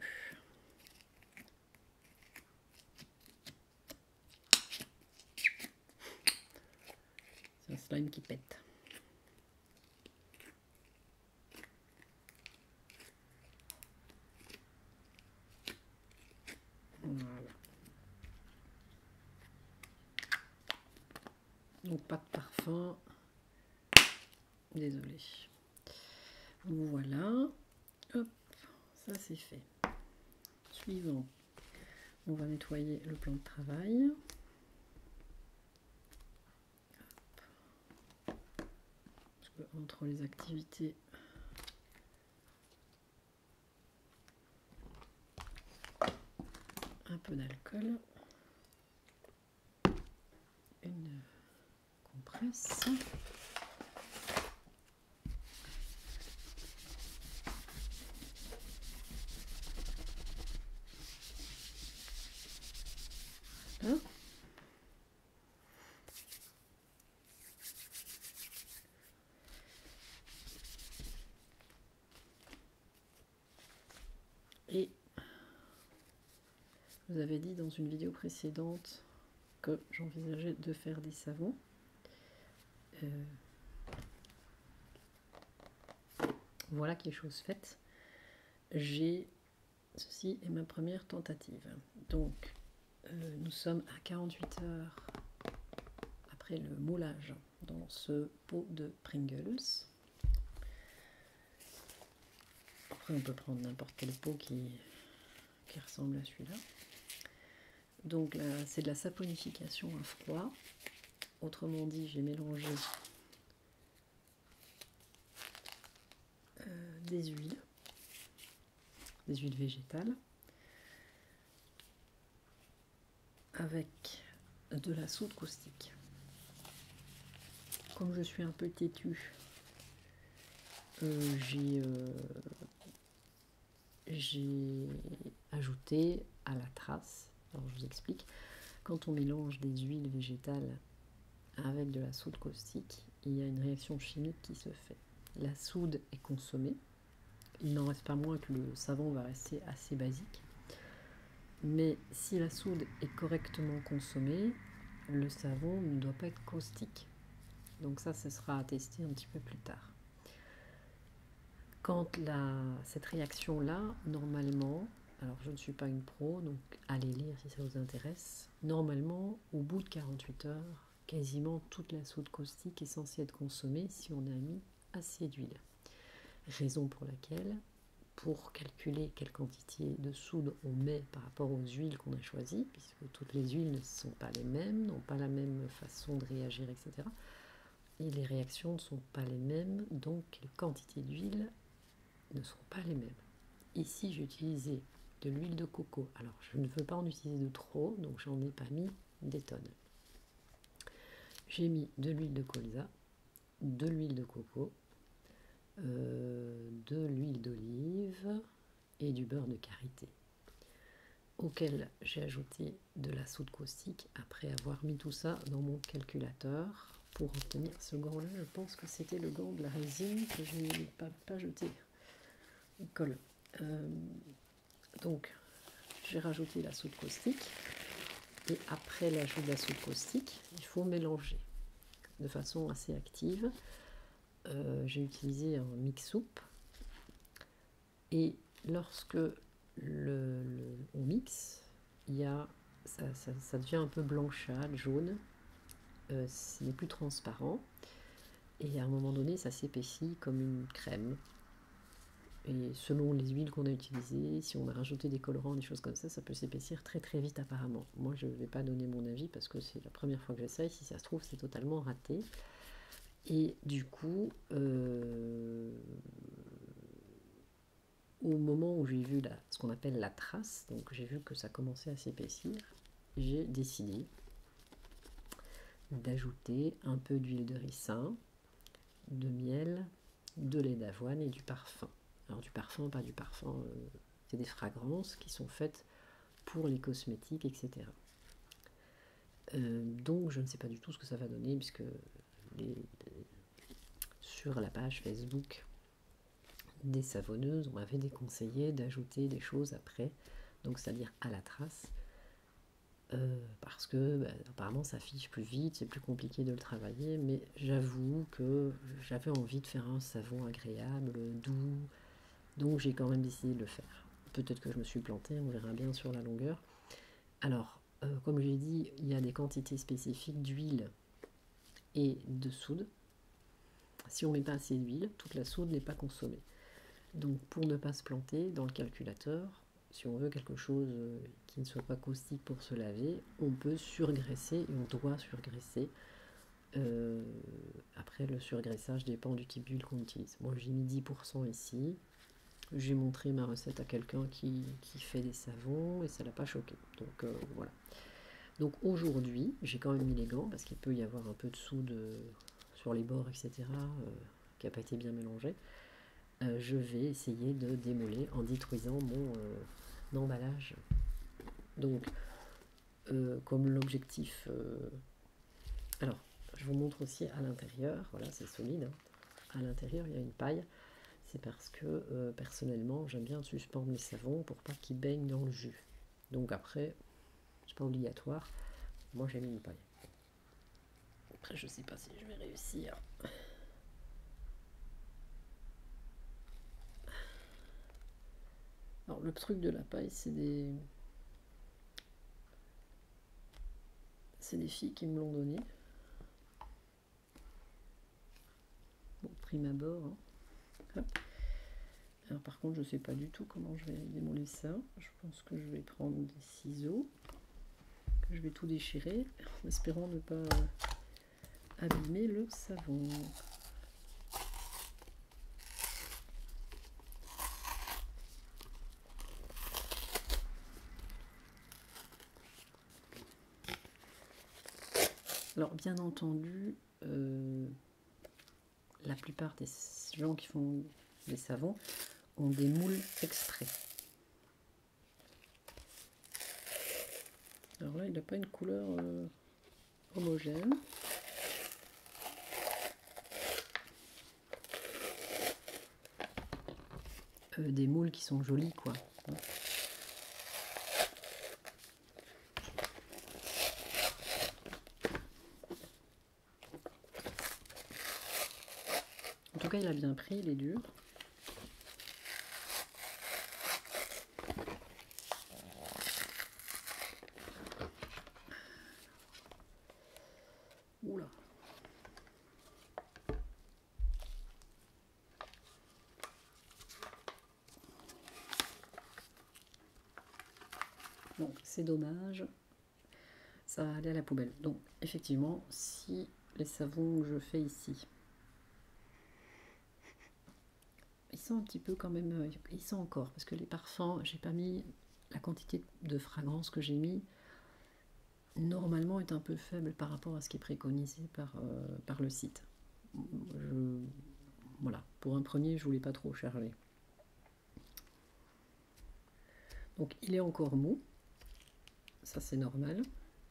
C'est un slime qui pète. Voilà. Donc pas de parfum. Désolée. Voilà. Hop, ça c'est fait. Suivant. On va nettoyer le plan de travail. Parce que entre les activités, un peu d'alcool, une compresse. Voilà. Et je vous avais dit dans une vidéo précédente que j'envisageais de faire des savons. Voilà qui est chose faite. Ceci est ma première tentative. Donc, nous sommes à 48 heures après le moulage dans ce pot de Pringles. Après, on peut prendre n'importe quel pot qui ressemble à celui-là. Donc là, c'est de la saponification à froid. Autrement dit, j'ai mélangé des huiles végétales avec de la soude caustique. Comme je suis un peu têtue, j'ai ajouté à la trace. Alors je vous explique. Quand on mélange des huiles végétales avec de la soude caustique, il y a une réaction chimique qui se fait. La soude est consommée. Il n'en reste pas moins que le savon va rester assez basique. Mais si la soude est correctement consommée, le savon ne doit pas être caustique. Donc ça, ce sera à tester un petit peu plus tard. Quand cette réaction-là, normalement, alors je ne suis pas une pro, donc allez lire si ça vous intéresse, normalement, au bout de 48 heures, quasiment toute la soude caustique est censée être consommée si on a mis assez d'huile. Raison pour laquelle, pour calculer quelle quantité de soude on met par rapport aux huiles qu'on a choisies, puisque toutes les huiles ne sont pas les mêmes, n'ont pas la même façon de réagir, etc. Et les réactions ne sont pas les mêmes, donc les quantités d'huile ne sont pas les mêmes. Ici, j'ai utilisé de l'huile de coco. Alors, je ne veux pas en utiliser de trop, donc j'en ai pas mis des tonnes. J'ai mis de l'huile de colza, de l'huile de coco, de l'huile d'olive, et du beurre de karité, auquel j'ai ajouté de la soude caustique après avoir mis tout ça dans mon calculateur pour obtenir ce gant-là. Je pense que c'était le gant de la résine que je n'ai pas jeté. Il colle. Donc, j'ai rajouté la soude caustique. Et après l'ajout de la soude caustique, il faut mélanger de façon assez active. J'ai utilisé un mix-soupe. Et lorsque on mixe, ça devient un peu blanchâtre, jaune. Ce n'est plus transparent. Et à un moment donné, ça s'épaissit comme une crème. Et selon les huiles qu'on a utilisées, si on a rajouté des colorants, des choses comme ça peut s'épaissir très très vite apparemment. Moi je ne vais pas donner mon avis parce que c'est la première fois que j'essaye, si ça se trouve c'est totalement raté. Et du coup, au moment où j'ai vu ce qu'on appelle la trace, donc j'ai vu que ça commençait à s'épaissir, j'ai décidé d'ajouter un peu d'huile de ricin, de miel, de lait d'avoine et du parfum. Alors du parfum, pas du parfum, c'est des fragrances qui sont faites pour les cosmétiques, etc. Donc je ne sais pas du tout ce que ça va donner, puisque sur la page Facebook des savonneuses, on m'avait déconseillé d'ajouter des choses après, donc c'est-à-dire à la trace, parce que apparemment ça fiche plus vite, c'est plus compliqué de le travailler, mais j'avoue que j'avais envie de faire un savon agréable, doux, donc j'ai quand même décidé de le faire. Peut-être que je me suis plantée, on verra bien sur la longueur. Alors, comme j'ai dit, il y a des quantités spécifiques d'huile et de soude. Si on ne met pas assez d'huile, toute la soude n'est pas consommée. Donc pour ne pas se planter dans le calculateur, si on veut quelque chose qui ne soit pas caustique pour se laver, on peut surgraisser et on doit surgraisser. Après le surgraissage dépend du type d'huile qu'on utilise. Moi j'ai mis 10% ici. J'ai montré ma recette à quelqu'un qui fait des savons et ça l'a pas choqué. Donc voilà. Donc aujourd'hui, j'ai quand même mis les gants parce qu'il peut y avoir un peu de soude sur les bords, etc. Qui n'a pas été bien mélangé. Je vais essayer de démoler en détruisant mon emballage. Donc, comme l'objectif... alors, je vous montre aussi à l'intérieur. Voilà, c'est solide. Hein. À l'intérieur, il y a une paille. C'est parce que, personnellement, j'aime bien suspendre mes savons pour pas qu'ils baignent dans le jus. Donc après, c'est pas obligatoire. Moi, j'ai mis une paille. Après, je sais pas si je vais réussir. Alors, le truc de la paille, c'est des filles qui me l'ont donné. Bon, prime abord. Hein. Alors, par contre, je sais pas du tout comment je vais démoler ça. Je pense que je vais prendre des ciseaux. Que je vais tout déchirer en espérant ne pas abîmer le savon. Alors bien entendu, la plupart des gens qui font des savons ont des moules exprès. Alors là, il n'a pas une couleur homogène. Des moules qui sont jolis, quoi. En tout cas, il a bien pris, il est dur. Oula. Donc c'est dommage, ça va aller à la poubelle. Donc effectivement, si les savons que je fais ici, ils sont un petit peu quand même, ils sont encore, parce que les parfums, j'ai pas mis la quantité de fragrance que j'ai mis, normalement est un peu faible par rapport à ce qui est préconisé par le site. Voilà, pour un premier, je voulais pas trop charger. Donc il est encore mou, ça c'est normal.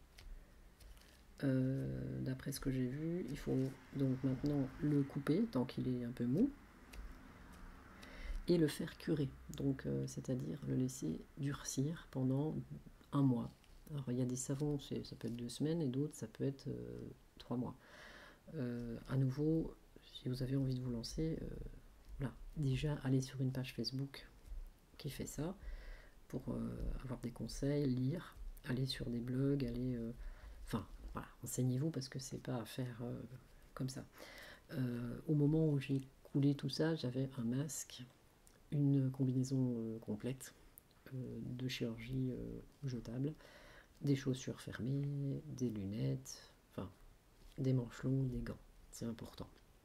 D'après ce que j'ai vu, il faut donc maintenant le couper tant qu'il est un peu mou et le faire curer, donc c'est-à-dire le laisser durcir pendant un mois. Alors il y a des savons, ça peut être 2 semaines et d'autres ça peut être 3 mois. À nouveau, si vous avez envie de vous lancer, voilà, déjà allez sur une page Facebook qui fait ça pour avoir des conseils, lire, aller sur des blogs, aller, enfin voilà, enseignez-vous parce que c'est pas à faire comme ça. Au moment où j'ai coulé tout ça, j'avais un masque, une combinaison complète de chirurgie jetable, des chaussures fermées, des lunettes, enfin des manches longues, des gants, c'est important.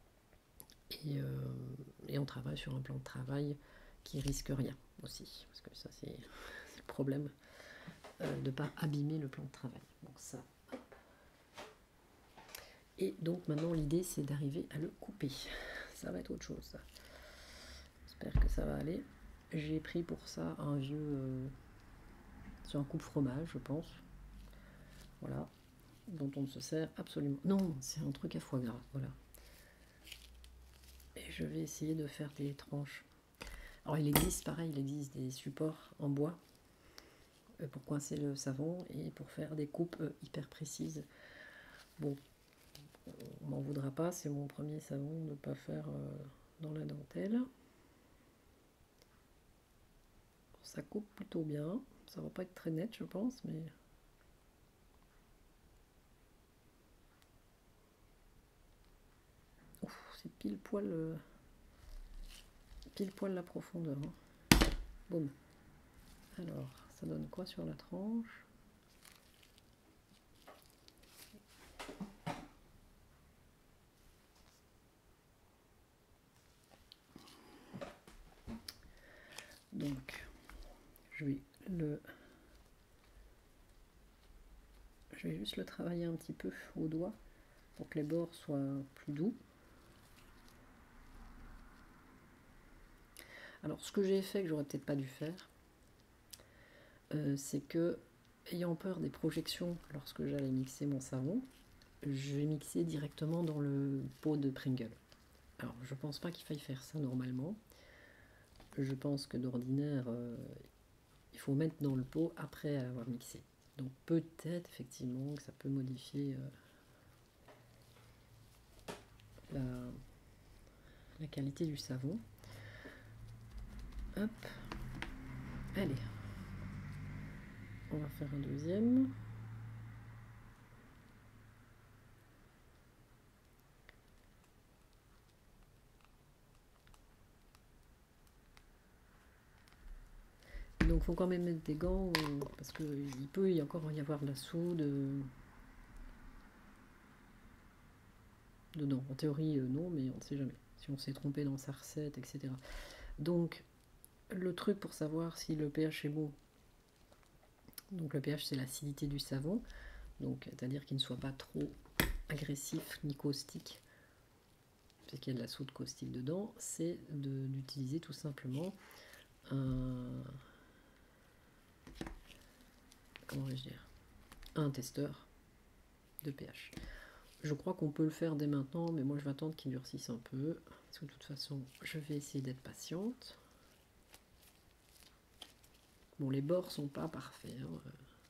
Et on travaille sur un plan de travail qui risque rien aussi, parce que ça c'est le problème de ne pas abîmer le plan de travail. Donc ça. Et donc maintenant l'idée c'est d'arriver à le couper. Ça va être autre chose. Ça. J'espère que ça va aller. J'ai pris pour ça un vieux c'est un coupe-fromage, je pense. Voilà. Dont on ne se sert absolument. Non, c'est un truc à foie gras. Voilà. Et je vais essayer de faire des tranches. Alors il existe pareil, il existe des supports en bois pour coincer le savon et pour faire des coupes hyper précises. Bon, on m'en voudra pas, c'est mon premier savon de ne pas faire dans la dentelle. Ça coupe plutôt bien, ça va pas être très net je pense, mais c'est pile poil la profondeur. Hein. Boum. Alors, ça donne quoi sur la tranche? Donc, je vais juste le travailler un petit peu au doigt pour que les bords soient plus doux. Alors, ce que j'ai fait, que j'aurais peut-être pas dû faire, c'est que, ayant peur des projections lorsque j'allais mixer mon savon, je vais mixer directement dans le pot de Pringle. Alors, je pense pas qu'il faille faire ça normalement. Je pense que d'ordinaire, il faut mettre dans le pot après avoir mixé. Donc peut-être effectivement que ça peut modifier la qualité du savon. Hop, allez, on va faire un deuxième. Donc il faut quand même mettre des gants parce qu'il peut y encore y avoir de la soude dedans. En théorie non, mais on ne sait jamais. Si on s'est trompé dans sa recette, etc. Donc le truc pour savoir si le pH est bon, donc le pH c'est l'acidité du savon, donc c'est-à-dire qu'il ne soit pas trop agressif ni caustique, puisqu'il y a de la soude caustique dedans, c'est d'utiliser tout simplement un testeur de pH. Je crois qu'on peut le faire dès maintenant, mais moi je vais attendre qu'il durcisse un peu, parce que de toute façon je vais essayer d'être patiente. Bon, les bords sont pas parfaits, hein.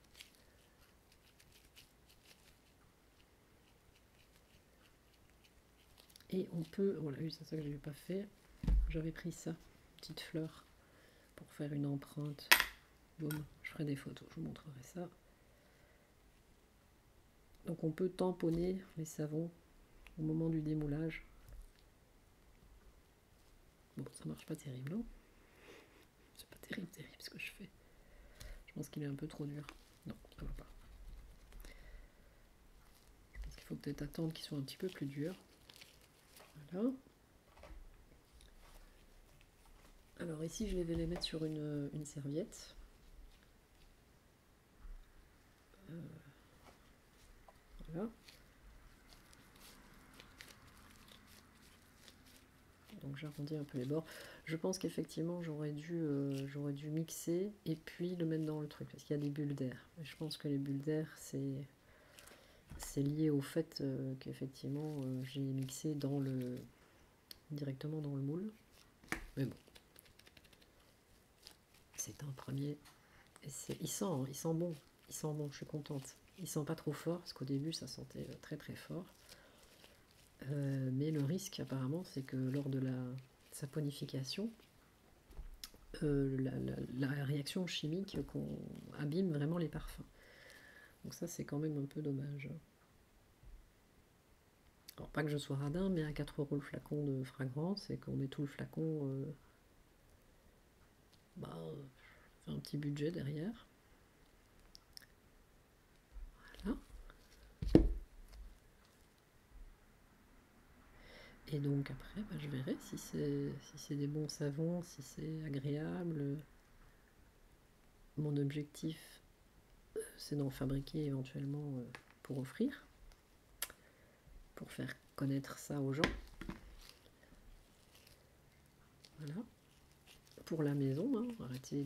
Et on peut, voilà, c'est ça que je n'avais pas fait, j'avais pris ça, petite fleur, pour faire une empreinte. Boum, je ferai des photos, je vous montrerai ça. Donc on peut tamponner les savons au moment du démoulage. Bon, ça marche pas terrible, non? C'est pas terrible ce que je fais. Je pense qu'il est un peu trop dur. Non, ça va pas. Je pense qu'il faut peut-être attendre qu'il soit un petit peu plus dur. Voilà. Alors ici, je vais les mettre sur une serviette. Voilà. Donc j'arrondis un peu les bords. Je pense qu'effectivement j'aurais dû mixer et puis le mettre dans le truc parce qu'il y a des bulles d'air. Et je pense que les bulles d'air c'est lié au fait qu'effectivement j'ai mixé directement dans le moule. Mais bon, c'est un premier. Et il sent, hein, il sent bon. Il sent bon, je suis contente. Il sent pas trop fort parce qu'au début ça sentait très très fort. Mais le risque apparemment c'est que lors de la saponification, la réaction chimique qu'on abîme vraiment les parfums. Donc ça c'est quand même un peu dommage. Alors pas que je sois radin, mais à 4 € le flacon de fragrance et qu'on met tout le flacon, fait un petit budget derrière. Voilà. Et donc après, je verrai si c'est des bons savons, si c'est agréable. Mon objectif, c'est d'en fabriquer éventuellement pour offrir, pour faire connaître ça aux gens. Voilà. Pour la maison, hein, arrêtez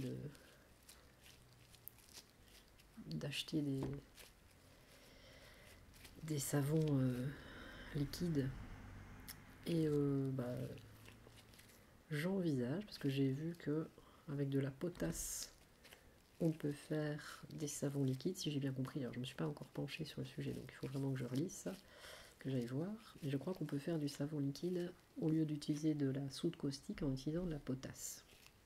d'acheter des savons liquides. Et j'envisage, parce que j'ai vu que avec de la potasse, on peut faire des savons liquides, si j'ai bien compris. Alors je ne me suis pas encore penchée sur le sujet, donc il faut vraiment que je relise ça, que j'aille voir. Mais je crois qu'on peut faire du savon liquide au lieu d'utiliser de la soude caustique en utilisant de la potasse.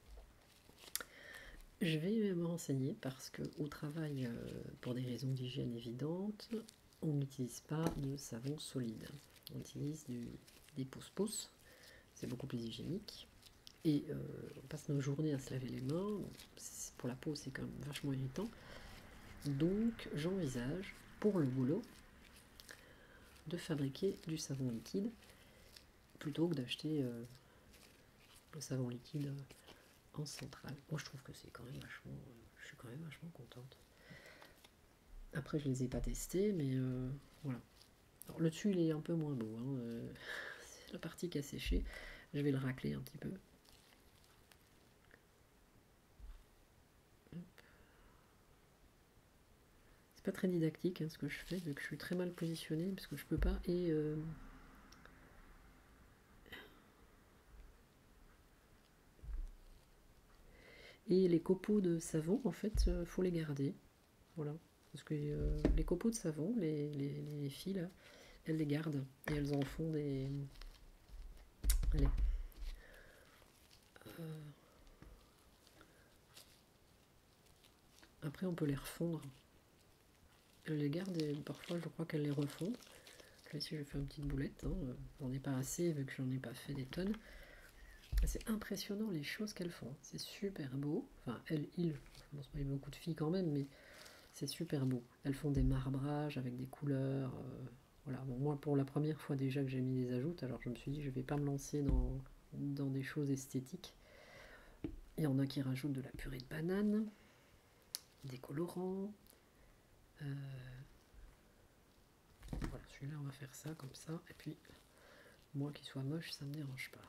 Je vais me renseigner parce qu'au travail, pour des raisons d'hygiène évidentes, on n'utilise pas de savon solide. On utilise des pousse-pousse, c'est beaucoup plus hygiénique. Et on passe nos journées à se laver les mains. Pour la peau, c'est quand même vachement irritant. Donc j'envisage, pour le boulot, de fabriquer du savon liquide plutôt que d'acheter le savon liquide en centrale. Moi je trouve que c'est quand même vachement. Je suis quand même vachement contente. Après je les ai pas testés, mais voilà. Alors, le dessus il est un peu moins beau. Hein, c'est la partie qui a séché. Je vais le racler un petit peu. C'est pas très didactique hein, ce que je fais, vu que je suis très mal positionnée, parce que je peux pas. Et les copeaux de savon, en fait, faut les garder. Voilà. Parce que les copeaux de savon, les filles, là, elles les gardent. Et elles en font des. Allez. Après, on peut les refondre. Elles les gardent et parfois, je crois qu'elles les refondent. Là, ici, je fais une petite boulette. Hein. J'en ai pas assez, vu que j'en ai pas fait des tonnes. C'est impressionnant les choses qu'elles font. C'est super beau. Enfin, il y a beaucoup de filles quand même, mais c'est super beau. Elles font des marbrages avec des couleurs. Voilà. Bon, moi, pour la première fois déjà que j'ai mis des ajoutes, alors je me suis dit, je vais pas me lancer dans des choses esthétiques. Il y en a qui rajoutent de la purée de banane, des colorants. Voilà, celui-là, on va faire ça comme ça. Et puis, moi qui soit moche, ça me dérange pas.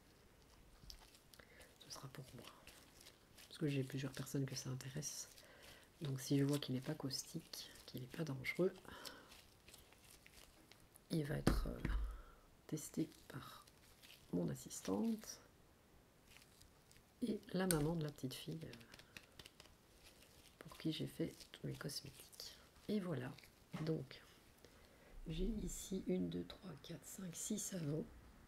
Ce sera pour moi. Parce que j'ai plusieurs personnes que ça intéresse. Donc si je vois qu'il n'est pas caustique, qu'il n'est pas dangereux, il va être testé par mon assistante et la maman de la petite fille pour qui j'ai fait tous les cosmétiques. Et voilà, donc j'ai ici 1, 2, 3, 4, 5, 6 savons.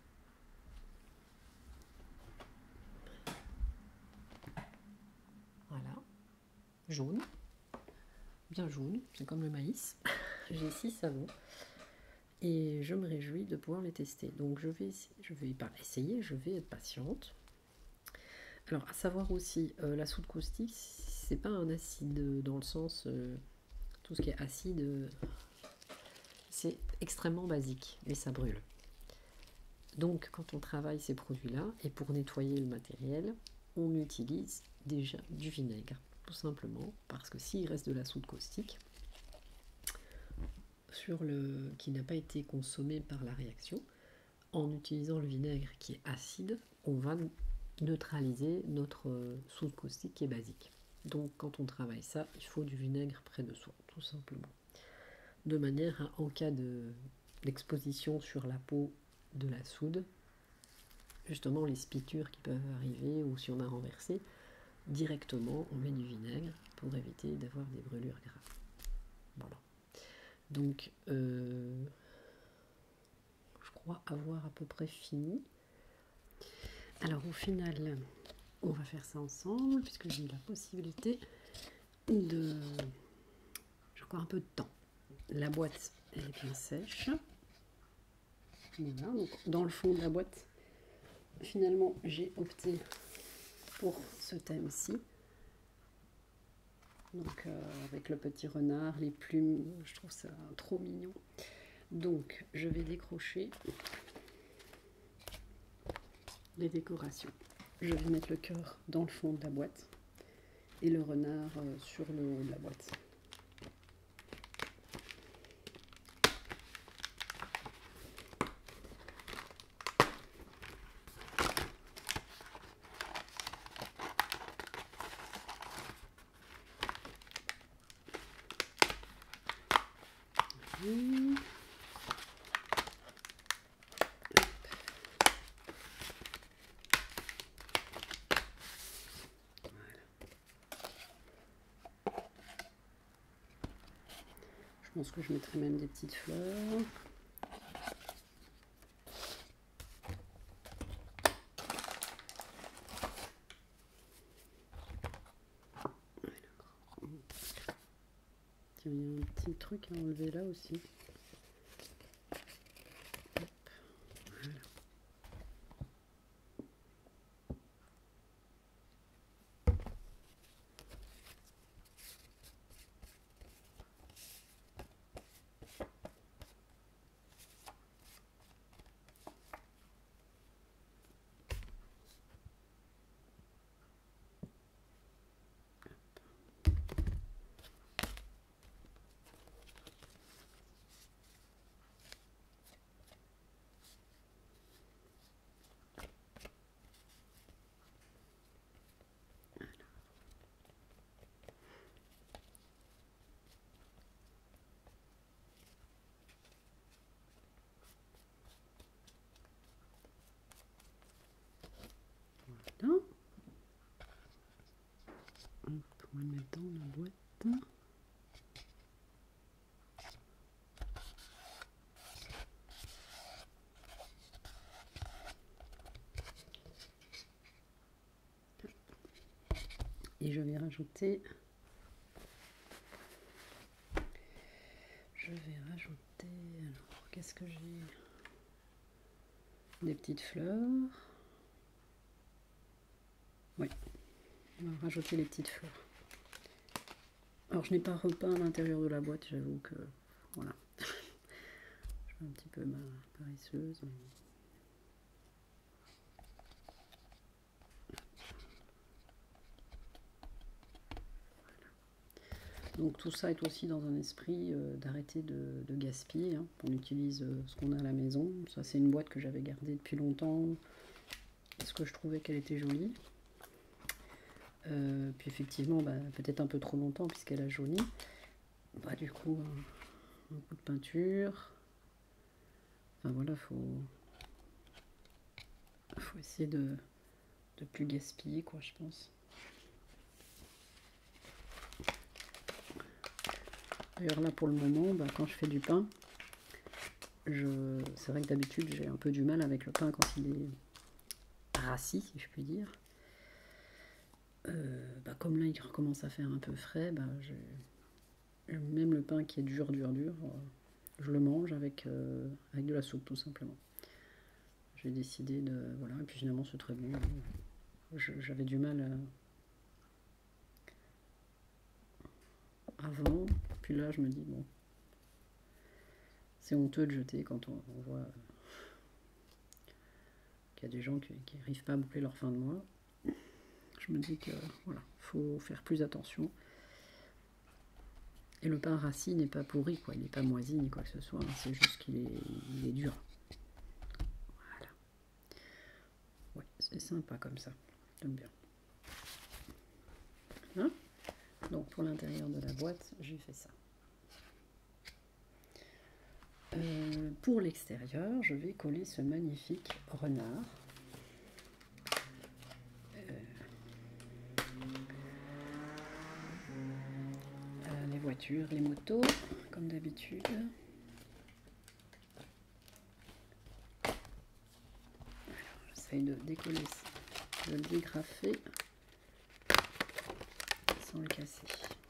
Voilà, jaune, bien jaune, c'est comme le maïs. J'ai 6 savons. Et je me réjouis de pouvoir les tester. Donc je vais pas essayer, je vais être patiente. Alors à savoir aussi, la soude caustique, c'est pas un acide dans le sens, tout ce qui est acide, c'est extrêmement basique, mais ça brûle. Donc quand on travaille ces produits-là, et pour nettoyer le matériel, on utilise déjà du vinaigre, tout simplement, parce que s'il reste de la soude caustique, qui n'a pas été consommé par la réaction, en utilisant le vinaigre qui est acide, on va neutraliser notre soude caustique qui est basique. Donc quand on travaille ça, il faut du vinaigre près de soi, tout simplement. De manière à, en cas d'exposition sur la peau de la soude, justement les spitures qui peuvent arriver, ou si on a renversé, directement on met du vinaigre pour éviter d'avoir des brûlures graves. Voilà. Donc je crois avoir à peu près fini. Alors au final, on va faire ça ensemble puisque j'ai la possibilité de... J'ai encore un peu de temps. La boîte elle est bien sèche. Voilà, donc dans le fond de la boîte, finalement j'ai opté pour ce thème-ci. Donc avec le petit renard, les plumes, je trouve ça trop mignon. Donc je vais décrocher les décorations. Je vais mettre le cœur dans le fond de la boîte et le renard sur le haut de la boîte. Je pense que je mettrai même des petites fleurs. Tiens, il y a un petit truc à enlever là aussi. Hop, voilà. Voilà. On va le mettre dans la boîte. Et je vais rajouter alors qu'est-ce que j'ai, des petites fleurs. Oui, on va rajouter les petites fleurs. Alors je n'ai pas repeint à l'intérieur de la boîte, j'avoue que voilà. Je suis un petit peu paresseuse. Mais... Donc tout ça est aussi dans un esprit d'arrêter de gaspiller. Hein. On utilise ce qu'on a à la maison. Ça c'est une boîte que j'avais gardée depuis longtemps parce que je trouvais qu'elle était jolie. Puis effectivement, bah, peut-être un peu trop longtemps puisqu'elle a jauni. Bah, du coup, un coup de peinture. Enfin voilà, faut essayer de plus gaspiller, quoi, je pense. D'ailleurs là pour le moment, bah, quand je fais du pain, c'est vrai que d'habitude j'ai un peu du mal avec le pain quand il est rassis, si je puis dire. Bah, comme là il recommence à faire un peu frais, bah, même le pain qui est dur, je le mange avec de la soupe tout simplement. J'ai décidé de... Voilà, et puis finalement c'est très bon. J'avais du mal avant, puis là je me dis bon, c'est honteux de jeter quand on voit qu'il y a des gens qui n'arrivent pas à boucler leur fin de mois. Je me dis que voilà, faut faire plus attention. Et le pain rassis n'est pas pourri, quoi. Il n'est pas moisi ni quoi que ce soit. C'est juste qu'il est dur. C'est sympa comme ça, j'aime bien. Hein? Donc pour l'intérieur de la boîte, j'ai fait ça. Pour l'extérieur, je vais coller ce magnifique renard. Les voitures, les motos, comme d'habitude. J'essaye de décoller, de le dégrafer sans le casser.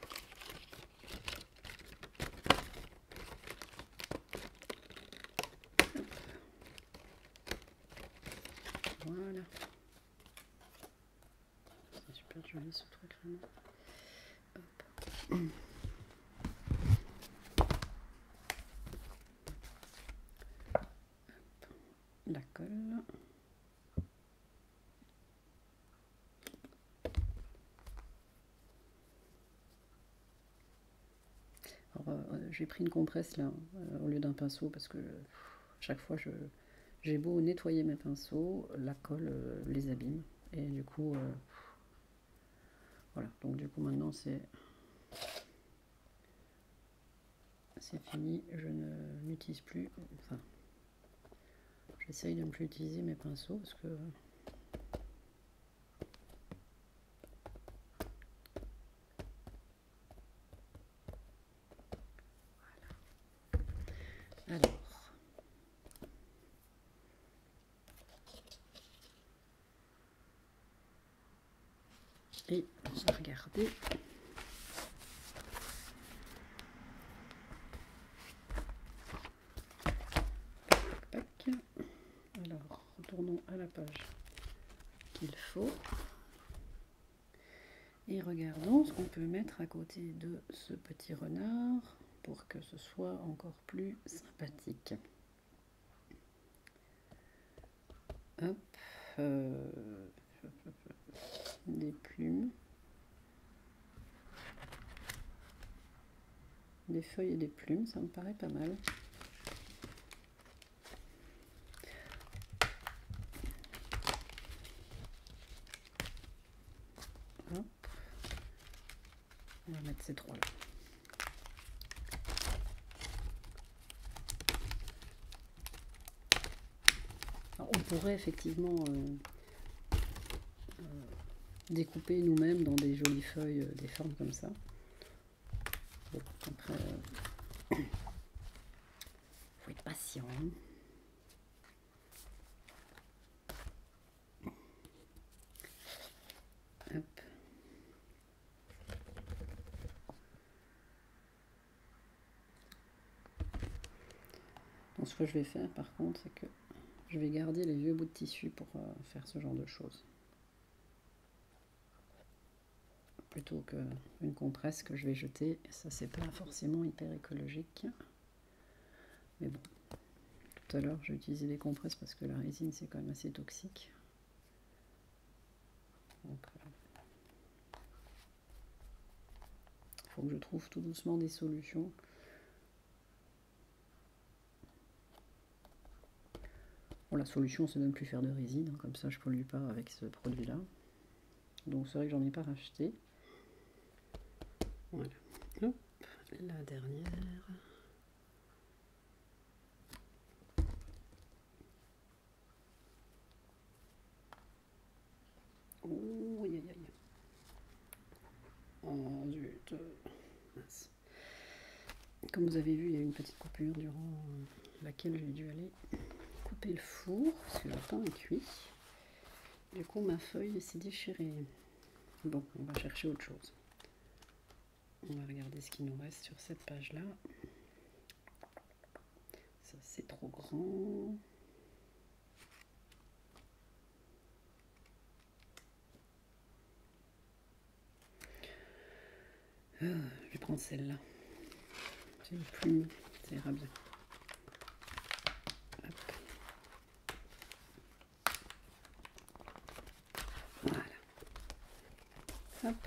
Voilà. C'est super joli ce truc vraiment. Hop. La colle. J'ai pris une compresse là au lieu d'un pinceau parce que chaque fois j'ai beau nettoyer mes pinceaux, la colle les abîme et du coup voilà, donc du coup maintenant c'est fini, je n'utilise plus, enfin j'essaye de ne plus utiliser mes pinceaux parce que voilà. Alors et on va regarder alors retournons à la page qu'il faut et regardons ce qu'on peut mettre à côté de ce petit renard pour que ce soit encore plus sympathique. Hop, des plumes, des feuilles et des plumes, ça me paraît pas mal. Hop. On va mettre ces trois là. Alors, on pourrait effectivement découper nous-mêmes dans des jolies feuilles, des formes comme ça. Bon, après, faut être patient. Hein. Hop. Donc, ce que je vais faire par contre, c'est que je vais garder les vieux bouts de tissu pour faire ce genre de choses. Plutôt qu'une compresse que je vais jeter. Ça, c'est pas forcément hyper écologique. Mais bon, tout à l'heure, j'ai utilisé des compresses parce que la résine, c'est quand même assez toxique. Donc, faut que je trouve tout doucement des solutions. Bon, la solution, c'est de ne plus faire de résine. Hein, comme ça, je ne pollue pas avec ce produit-là. Donc, c'est vrai que j'en ai pas racheté. Voilà. Hop, la dernière. Oh, aïe aïe aïe. Oh, zut. Mince. Comme vous avez vu, il y a eu une petite coupure durant laquelle j'ai dû aller couper le four parce que le pain est cuit. Du coup, ma feuille s'est déchirée. Bon, on va chercher autre chose. On va regarder ce qui nous reste sur cette page-là. Ça, c'est trop grand. Je vais prendre celle-là. C'est une plume, ça ira bien. Hop. Voilà. Hop.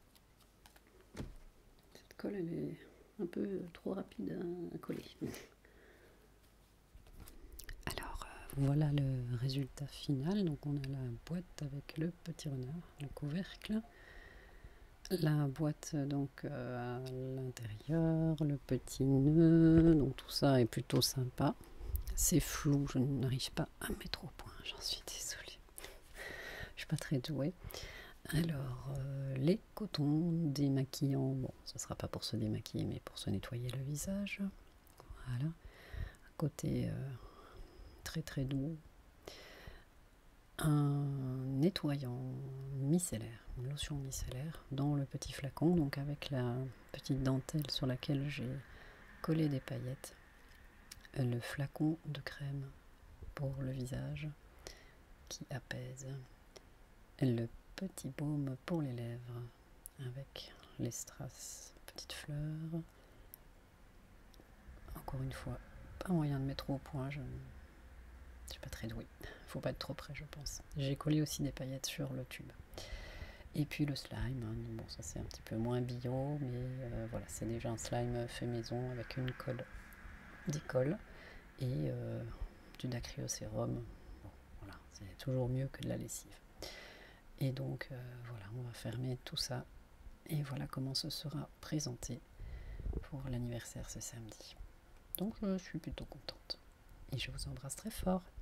Cette colle, elle est un peu trop rapide à coller. Alors Voilà le résultat final. Donc on a la boîte avec le petit renard, le couvercle, la boîte donc à l'intérieur, le petit nœud, donc tout ça est plutôt sympa. C'est flou, je n'arrive pas à mettre au point, j'en suis désolée. Je suis pas très douée. Alors, les cotons démaquillants, bon, ce sera pas pour se démaquiller, mais pour se nettoyer le visage. Voilà. Côté très très doux. Un nettoyant micellaire, une lotion micellaire dans le petit flacon, donc avec la petite dentelle sur laquelle j'ai collé des paillettes. Le flacon de crème pour le visage qui apaise. Le petit baume pour les lèvres avec les strass, petites fleurs. Encore une fois, pas moyen de mettre au point, je suis pas très douée. Faut pas être trop près, je pense. J'ai collé aussi des paillettes sur le tube. Et puis le slime, hein. Bon, ça c'est un petit peu moins bio, mais voilà, c'est déjà un slime fait maison avec une colle d'école et du dacryocérum. Bon, voilà, c'est toujours mieux que de la lessive. Et donc voilà, on va fermer tout ça et voilà comment ce sera présenté pour l'anniversaire ce samedi. Donc je suis plutôt contente et je vous embrasse très fort.